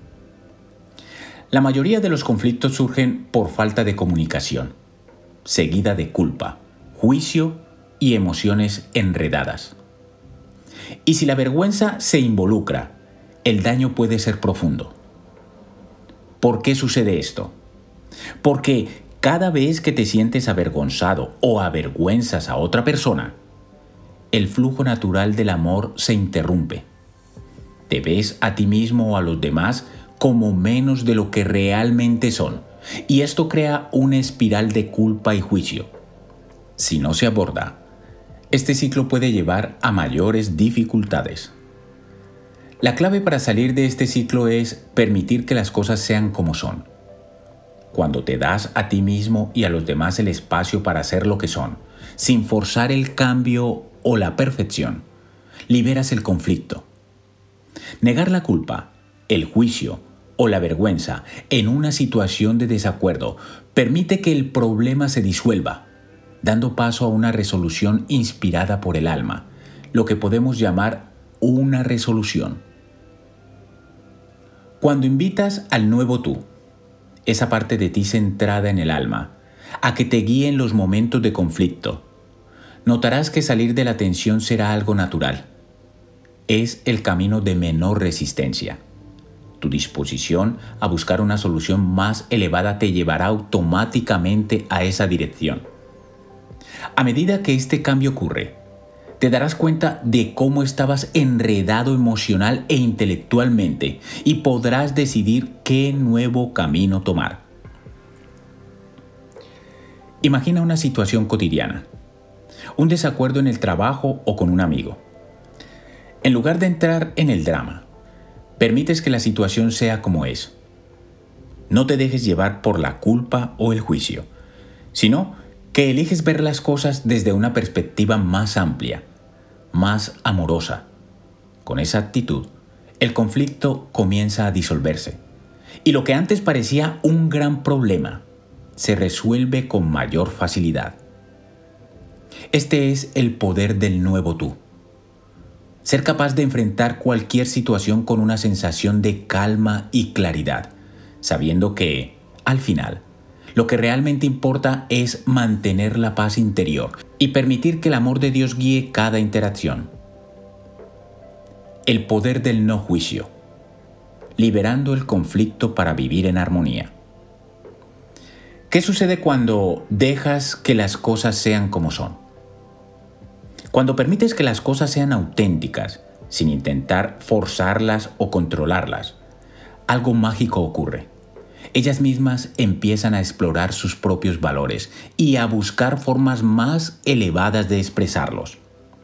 La mayoría de los conflictos surgen por falta de comunicación, seguida de culpa, juicio y emociones enredadas. Y si la vergüenza se involucra, el daño puede ser profundo. ¿Por qué sucede esto? Porque cada vez que te sientes avergonzado o avergüenzas a otra persona, el flujo natural del amor se interrumpe. Te ves a ti mismo o a los demás como menos de lo que realmente son, y esto crea una espiral de culpa y juicio. Si no se aborda, este ciclo puede llevar a mayores dificultades. La clave para salir de este ciclo es permitir que las cosas sean como son. Cuando te das a ti mismo y a los demás el espacio para ser lo que son, sin forzar el cambio o la perfección, liberas el conflicto. Negar la culpa, el juicio o la vergüenza en una situación de desacuerdo permite que el problema se disuelva, dando paso a una resolución inspirada por el alma, lo que podemos llamar una resolución. Cuando invitas al nuevo tú, esa parte de ti centrada en el alma, a que te guíe en los momentos de conflicto, notarás que salir de la tensión será algo natural. Es el camino de menor resistencia. Tu disposición a buscar una solución más elevada te llevará automáticamente a esa dirección. A medida que este cambio ocurre, te darás cuenta de cómo estabas enredado emocional e intelectualmente y podrás decidir qué nuevo camino tomar. Imagina una situación cotidiana, un desacuerdo en el trabajo o con un amigo. En lugar de entrar en el drama, permites que la situación sea como es. No te dejes llevar por la culpa o el juicio, sino que eliges ver las cosas desde una perspectiva más amplia, más amorosa. Con esa actitud, el conflicto comienza a disolverse y lo que antes parecía un gran problema se resuelve con mayor facilidad. Este es el poder del nuevo tú. Ser capaz de enfrentar cualquier situación con una sensación de calma y claridad, sabiendo que, al final, lo que realmente importa es mantener la paz interior y permitir que el amor de Dios guíe cada interacción. El poder del no juicio, liberando el conflicto para vivir en armonía. ¿Qué sucede cuando dejas que las cosas sean como son? Cuando permites que las cosas sean auténticas, sin intentar forzarlas o controlarlas, algo mágico ocurre. Ellas mismas empiezan a explorar sus propios valores y a buscar formas más elevadas de expresarlos.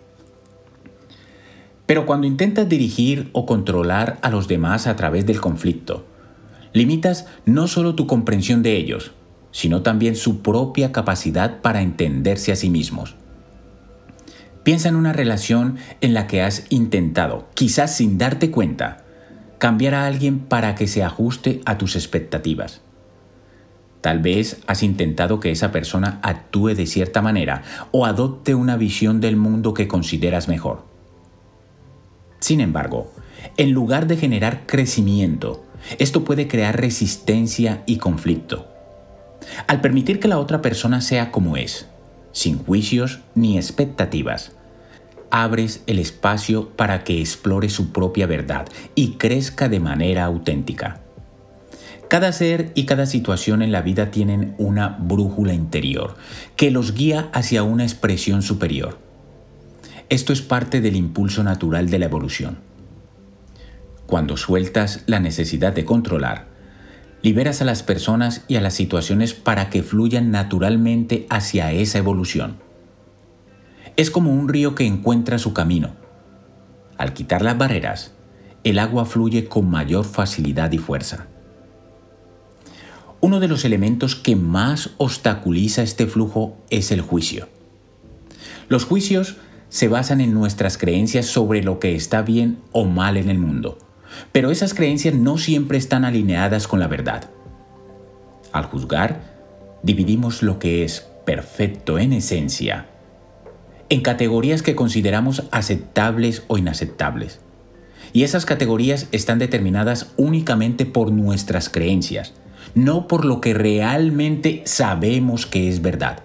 Pero cuando intentas dirigir o controlar a los demás a través del conflicto, limitas no solo tu comprensión de ellos, sino también su propia capacidad para entenderse a sí mismos. Piensa en una relación en la que has intentado, quizás sin darte cuenta, cambiar a alguien para que se ajuste a tus expectativas. Tal vez has intentado que esa persona actúe de cierta manera o adopte una visión del mundo que consideras mejor. Sin embargo, en lugar de generar crecimiento, esto puede crear resistencia y conflicto. Al permitir que la otra persona sea como es, sin juicios ni expectativas, abres el espacio para que explore su propia verdad y crezca de manera auténtica. Cada ser y cada situación en la vida tienen una brújula interior que los guía hacia una expresión superior. Esto es parte del impulso natural de la evolución. Cuando sueltas la necesidad de controlar, liberas a las personas y a las situaciones para que fluyan naturalmente hacia esa evolución. Es como un río que encuentra su camino. Al quitar las barreras, el agua fluye con mayor facilidad y fuerza. Uno de los elementos que más obstaculiza este flujo es el juicio. Los juicios se basan en nuestras creencias sobre lo que está bien o mal en el mundo. Pero esas creencias no siempre están alineadas con la verdad. Al juzgar, dividimos lo que es perfecto en esencia en categorías que consideramos aceptables o inaceptables. Y esas categorías están determinadas únicamente por nuestras creencias, no por lo que realmente sabemos que es verdad.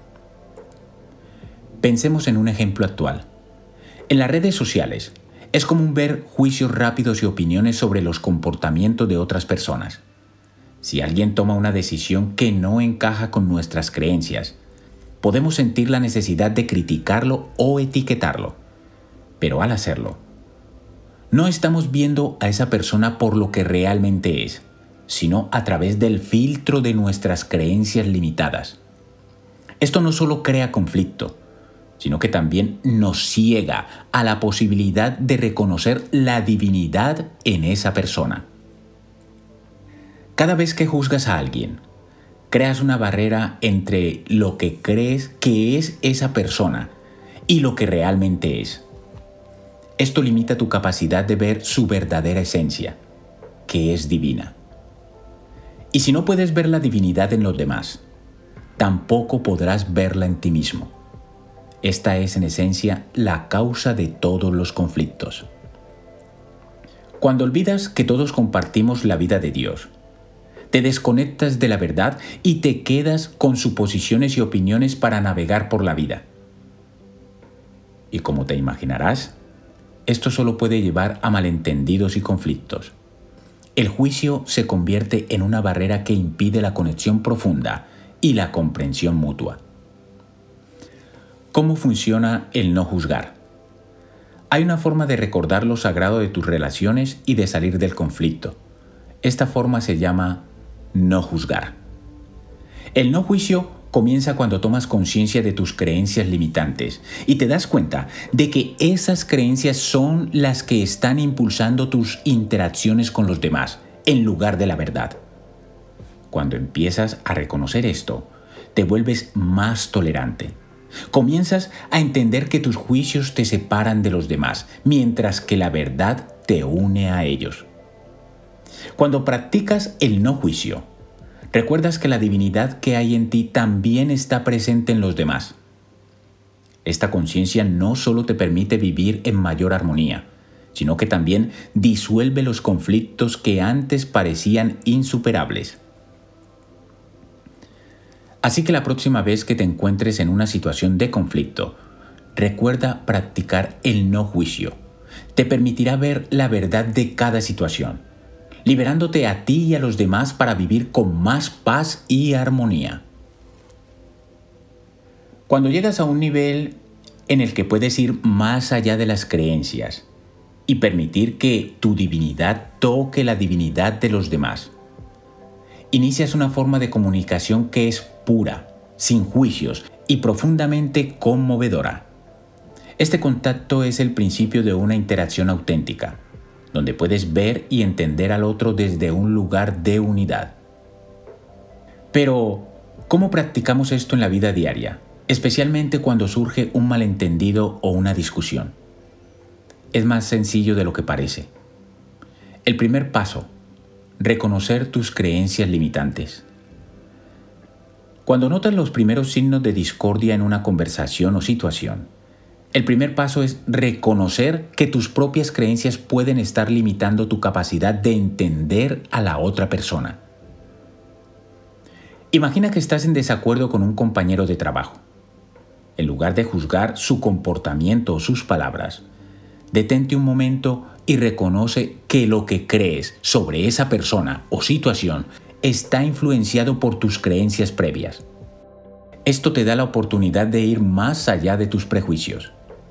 Pensemos en un ejemplo actual. En las redes sociales, es común ver juicios rápidos y opiniones sobre los comportamientos de otras personas. Si alguien toma una decisión que no encaja con nuestras creencias, podemos sentir la necesidad de criticarlo o etiquetarlo. Pero al hacerlo, no estamos viendo a esa persona por lo que realmente es, sino a través del filtro de nuestras creencias limitadas. Esto no solo crea conflicto, sino que también nos ciega a la posibilidad de reconocer la divinidad en esa persona. Cada vez que juzgas a alguien, creas una barrera entre lo que crees que es esa persona y lo que realmente es. Esto limita tu capacidad de ver su verdadera esencia, que es divina. Y si no puedes ver la divinidad en los demás, tampoco podrás verla en ti mismo. Esta es en esencia la causa de todos los conflictos. Cuando olvidas que todos compartimos la vida de Dios, te desconectas de la verdad y te quedas con suposiciones y opiniones para navegar por la vida. Y como te imaginarás, esto solo puede llevar a malentendidos y conflictos. El juicio se convierte en una barrera que impide la conexión profunda y la comprensión mutua. ¿Cómo funciona el no juzgar? Hay una forma de recordar lo sagrado de tus relaciones y de salir del conflicto. Esta forma se llama no juzgar. El no juicio comienza cuando tomas conciencia de tus creencias limitantes y te das cuenta de que esas creencias son las que están impulsando tus interacciones con los demás, en lugar de la verdad. Cuando empiezas a reconocer esto, te vuelves más tolerante. Comienzas a entender que tus juicios te separan de los demás, mientras que la verdad te une a ellos. Cuando practicas el no juicio, recuerdas que la divinidad que hay en ti también está presente en los demás. Esta conciencia no solo te permite vivir en mayor armonía, sino que también disuelve los conflictos que antes parecían insuperables. Así que la próxima vez que te encuentres en una situación de conflicto, recuerda practicar el no juicio. Te permitirá ver la verdad de cada situación, liberándote a ti y a los demás para vivir con más paz y armonía. Cuando llegas a un nivel en el que puedes ir más allá de las creencias y permitir que tu divinidad toque la divinidad de los demás, inicias una forma de comunicación que es pura, sin juicios y profundamente conmovedora. Este contacto es el principio de una interacción auténtica, donde puedes ver y entender al otro desde un lugar de unidad. Pero, ¿cómo practicamos esto en la vida diaria? Especialmente cuando surge un malentendido o una discusión. Es más sencillo de lo que parece. El primer paso: reconocer tus creencias limitantes. Cuando notas los primeros signos de discordia en una conversación o situación, el primer paso es reconocer que tus propias creencias pueden estar limitando tu capacidad de entender a la otra persona. Imagina que estás en desacuerdo con un compañero de trabajo. En lugar de juzgar su comportamiento o sus palabras, detente un momento y reconoce que lo que crees sobre esa persona o situación está influenciado por tus creencias previas. Esto te da la oportunidad de ir más allá de tus prejuicios.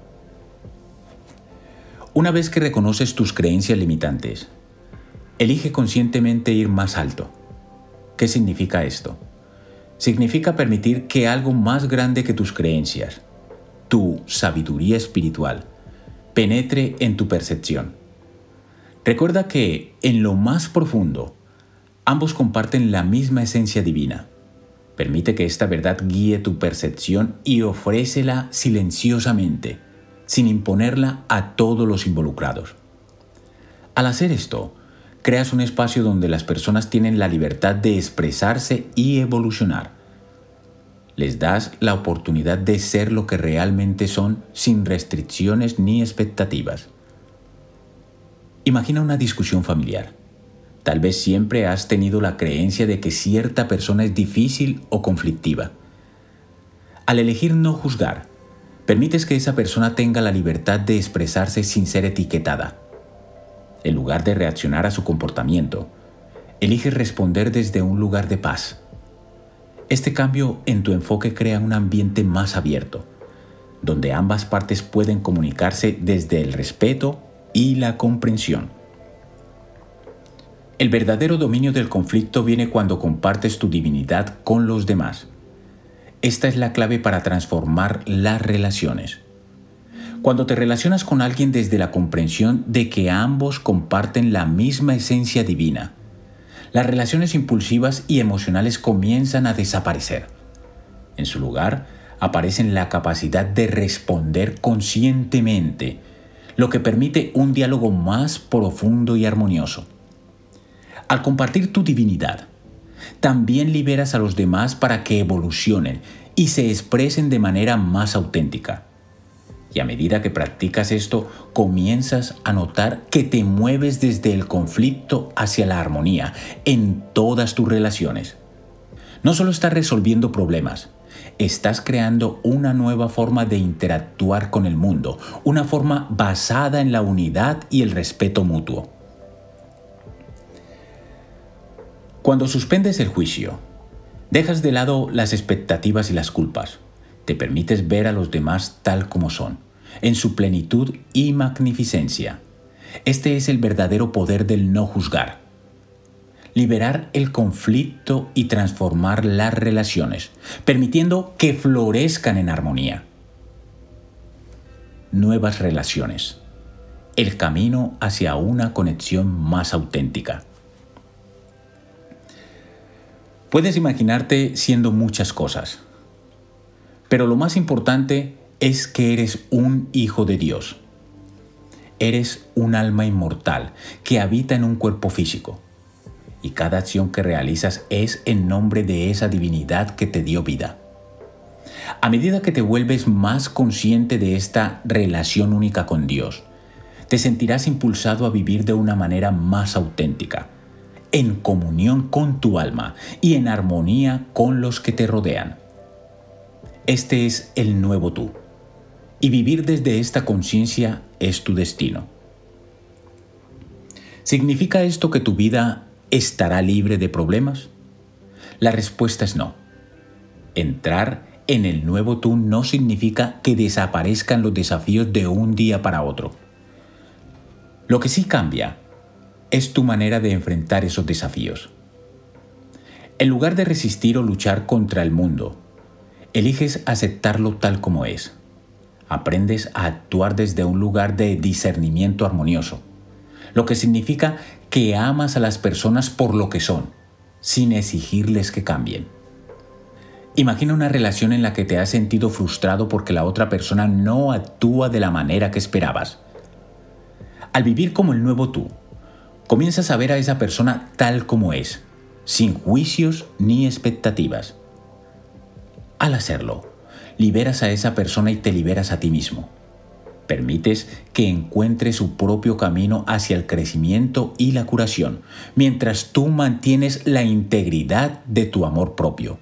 Una vez que reconoces tus creencias limitantes, elige conscientemente ir más alto. ¿Qué significa esto? Significa permitir que algo más grande que tus creencias, tu sabiduría espiritual, penetre en tu percepción. Recuerda que, en lo más profundo, ambos comparten la misma esencia divina. Permite que esta verdad guíe tu percepción y ofrécela silenciosamente, sin imponerla a todos los involucrados. Al hacer esto, creas un espacio donde las personas tienen la libertad de expresarse y evolucionar. Les das la oportunidad de ser lo que realmente son, sin restricciones ni expectativas. Imagina una discusión familiar. Tal vez siempre has tenido la creencia de que cierta persona es difícil o conflictiva. Al elegir no juzgar, permites que esa persona tenga la libertad de expresarse sin ser etiquetada. En lugar de reaccionar a su comportamiento, eliges responder desde un lugar de paz. Este cambio en tu enfoque crea un ambiente más abierto, donde ambas partes pueden comunicarse desde el respeto y la comprensión. El verdadero dominio del conflicto viene cuando compartes tu divinidad con los demás. Esta es la clave para transformar las relaciones. Cuando te relacionas con alguien desde la comprensión de que ambos comparten la misma esencia divina, las relaciones impulsivas y emocionales comienzan a desaparecer. En su lugar, aparecen la capacidad de responder conscientemente, lo que permite un diálogo más profundo y armonioso. Al compartir tu divinidad, también liberas a los demás para que evolucionen y se expresen de manera más auténtica. Y a medida que practicas esto, comienzas a notar que te mueves desde el conflicto hacia la armonía en todas tus relaciones. No solo estás resolviendo problemas, estás creando una nueva forma de interactuar con el mundo, una forma basada en la unidad y el respeto mutuo. Cuando suspendes el juicio, dejas de lado las expectativas y las culpas. Te permites ver a los demás tal como son, en su plenitud y magnificencia. Este es el verdadero poder del no juzgar. Liberar el conflicto y transformar las relaciones, permitiendo que florezcan en armonía. Nuevas relaciones. El camino hacia una conexión más auténtica. Puedes imaginarte siendo muchas cosas, pero lo más importante es que eres un hijo de Dios. eres un alma inmortal que habita en un cuerpo físico. Y cada acción que realizas es en nombre de esa divinidad que te dio vida. A medida que te vuelves más consciente de esta relación única con Dios, te sentirás impulsado a vivir de una manera más auténtica, en comunión con tu alma y en armonía con los que te rodean. Este es el nuevo tú, y vivir desde esta conciencia es tu destino. ¿Significa esto que tu vida estará libre de problemas? La respuesta es no. Entrar en el nuevo tú no significa que desaparezcan los desafíos de un día para otro. Lo que sí cambia es tu manera de enfrentar esos desafíos. En lugar de resistir o luchar contra el mundo, eliges aceptarlo tal como es. Aprendes a actuar desde un lugar de discernimiento armonioso, lo que significa que amas a las personas por lo que son, sin exigirles que cambien. Imagina una relación en la que te has sentido frustrado porque la otra persona no actúa de la manera que esperabas. Al vivir como el nuevo tú, comienzas a ver a esa persona tal como es, sin juicios ni expectativas. Al hacerlo, liberas a esa persona y te liberas a ti mismo. Permites que encuentre su propio camino hacia el crecimiento y la curación, mientras tú mantienes la integridad de tu amor propio.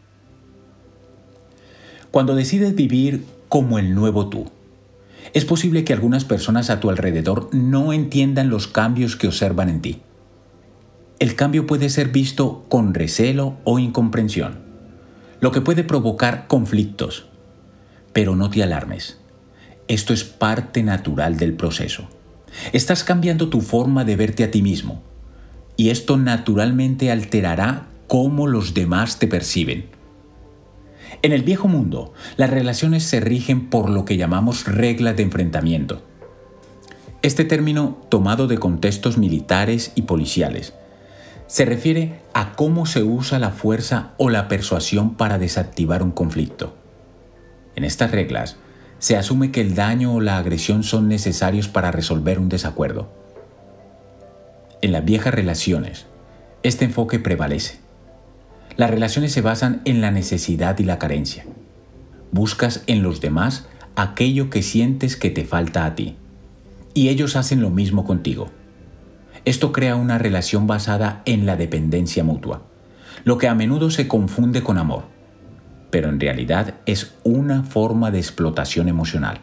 Cuando decides vivir como el nuevo tú, es posible que algunas personas a tu alrededor no entiendan los cambios que observan en ti. El cambio puede ser visto con recelo o incomprensión, lo que puede provocar conflictos. Pero no te alarmes. Esto es parte natural del proceso. Estás cambiando tu forma de verte a ti mismo, y esto naturalmente alterará cómo los demás te perciben. En el viejo mundo, las relaciones se rigen por lo que llamamos reglas de enfrentamiento. Este término, tomado de contextos militares y policiales, se refiere a cómo se usa la fuerza o la persuasión para desactivar un conflicto. En estas reglas, se asume que el daño o la agresión son necesarios para resolver un desacuerdo. En las viejas relaciones, este enfoque prevalece. Las relaciones se basan en la necesidad y la carencia. Buscas en los demás aquello que sientes que te falta a ti, y ellos hacen lo mismo contigo. Esto crea una relación basada en la dependencia mutua, lo que a menudo se confunde con amor, pero en realidad es una forma de explotación emocional.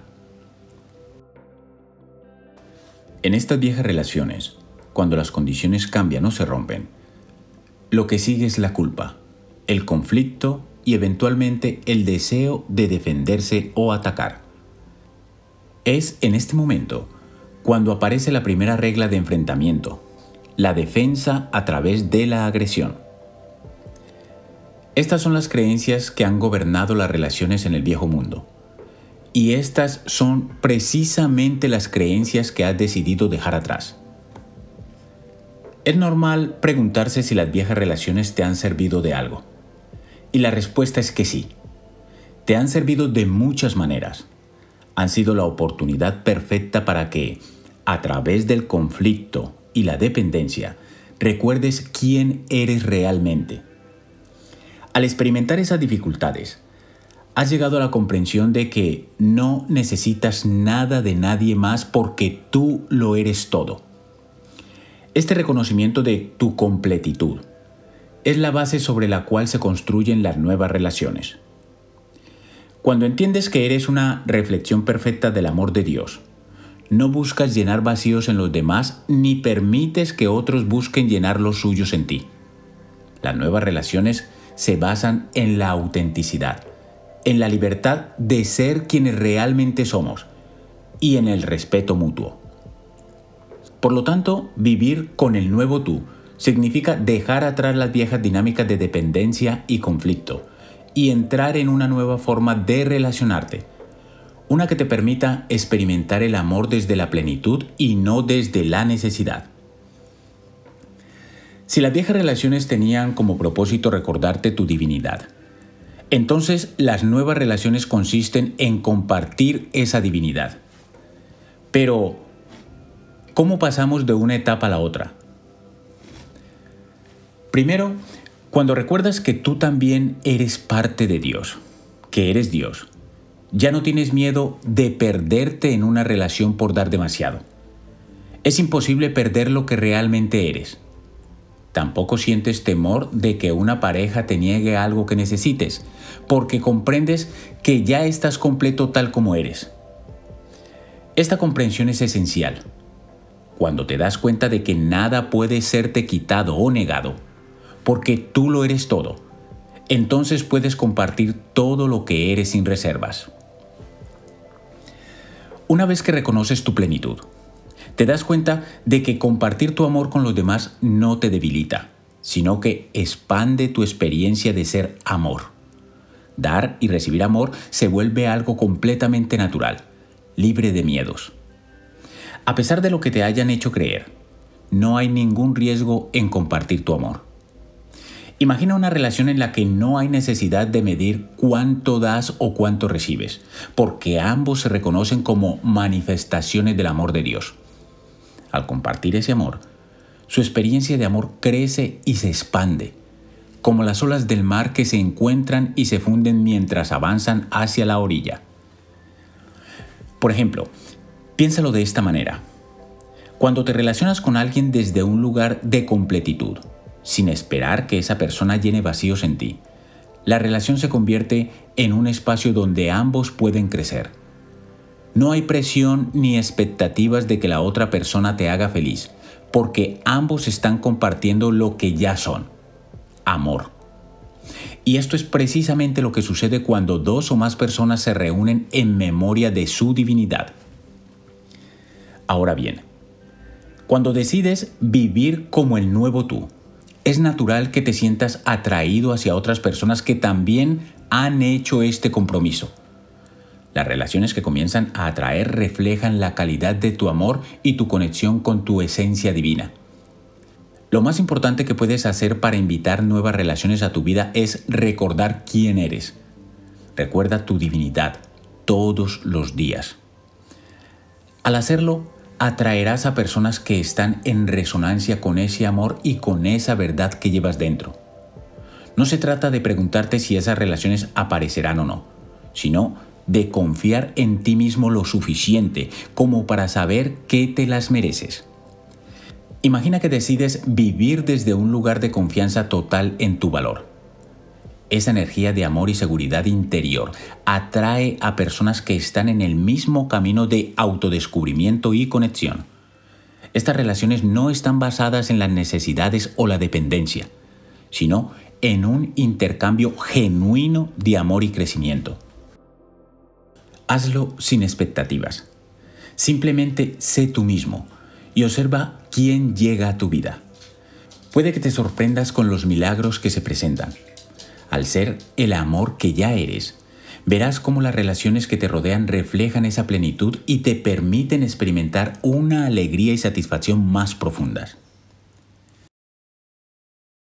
En estas viejas relaciones, cuando las condiciones cambian o se rompen, lo que sigue es la culpa, el conflicto y eventualmente el deseo de defenderse o atacar. Es en este momento cuando aparece la primera regla de enfrentamiento, la defensa a través de la agresión. Estas son las creencias que han gobernado las relaciones en el viejo mundo. Y estas son precisamente las creencias que has decidido dejar atrás. Es normal preguntarse si las viejas relaciones te han servido de algo. Y la respuesta es que sí. Te han servido de muchas maneras. Han sido la oportunidad perfecta para que, a través del conflicto y la dependencia, recuerdes quién eres realmente. Al experimentar esas dificultades, has llegado a la comprensión de que no necesitas nada de nadie más porque tú lo eres todo. Este reconocimiento de tu completitud es la base sobre la cual se construyen las nuevas relaciones. Cuando entiendes que eres una reflexión perfecta del amor de Dios, no buscas llenar vacíos en los demás ni permites que otros busquen llenar los suyos en ti. Las nuevas relaciones se basan en la autenticidad, en la libertad de ser quienes realmente somos y en el respeto mutuo. Por lo tanto, vivir con el nuevo tú significa dejar atrás las viejas dinámicas de dependencia y conflicto y entrar en una nueva forma de relacionarte, una que te permita experimentar el amor desde la plenitud y no desde la necesidad. Si las viejas relaciones tenían como propósito recordarte tu divinidad, entonces las nuevas relaciones consisten en compartir esa divinidad. Pero, ¿Cómo pasamos de una etapa a la otra? Primero, cuando recuerdas que tú también eres parte de Dios, que eres Dios, ya no tienes miedo de perderte en una relación por dar demasiado. Es imposible perder lo que realmente eres. Tampoco sientes temor de que una pareja te niegue algo que necesites, porque comprendes que ya estás completo tal como eres. Esta comprensión es esencial. Cuando te das cuenta de que nada puede serte quitado o negado, porque tú lo eres todo, entonces puedes compartir todo lo que eres sin reservas. Una vez que reconoces tu plenitud, te das cuenta de que compartir tu amor con los demás no te debilita, sino que expande tu experiencia de ser amor. Dar y recibir amor se vuelve algo completamente natural, libre de miedos. A pesar de lo que te hayan hecho creer, no hay ningún riesgo en compartir tu amor. Imagina una relación en la que no hay necesidad de medir cuánto das o cuánto recibes, porque ambos se reconocen como manifestaciones del amor de Dios. Al compartir ese amor, su experiencia de amor crece y se expande, como las olas del mar que se encuentran y se funden mientras avanzan hacia la orilla. Por ejemplo, piénsalo de esta manera. Cuando te relacionas con alguien desde un lugar de completitud, sin esperar que esa persona llene vacíos en ti, la relación se convierte en un espacio donde ambos pueden crecer. No hay presión ni expectativas de que la otra persona te haga feliz, porque ambos están compartiendo lo que ya son: amor. Y esto es precisamente lo que sucede cuando dos o más personas se reúnen en memoria de su divinidad. Ahora bien, cuando decides vivir como el nuevo tú, es natural que te sientas atraído hacia otras personas que también han hecho este compromiso. Las relaciones que comienzan a atraer reflejan la calidad de tu amor y tu conexión con tu esencia divina. Lo más importante que puedes hacer para invitar nuevas relaciones a tu vida es recordar quién eres. Recuerda tu divinidad todos los días. Al hacerlo, atraerás a personas que están en resonancia con ese amor y con esa verdad que llevas dentro. No se trata de preguntarte si esas relaciones aparecerán o no, sino de confiar en ti mismo lo suficiente como para saber que te las mereces. Imagina que decides vivir desde un lugar de confianza total en tu valor. Esa energía de amor y seguridad interior atrae a personas que están en el mismo camino de autodescubrimiento y conexión. Estas relaciones no están basadas en las necesidades o la dependencia, sino en un intercambio genuino de amor y crecimiento. Hazlo sin expectativas. Simplemente sé tú mismo y observa quién llega a tu vida. Puede que te sorprendas con los milagros que se presentan. Al ser el amor que ya eres, verás cómo las relaciones que te rodean reflejan esa plenitud y te permiten experimentar una alegría y satisfacción más profundas.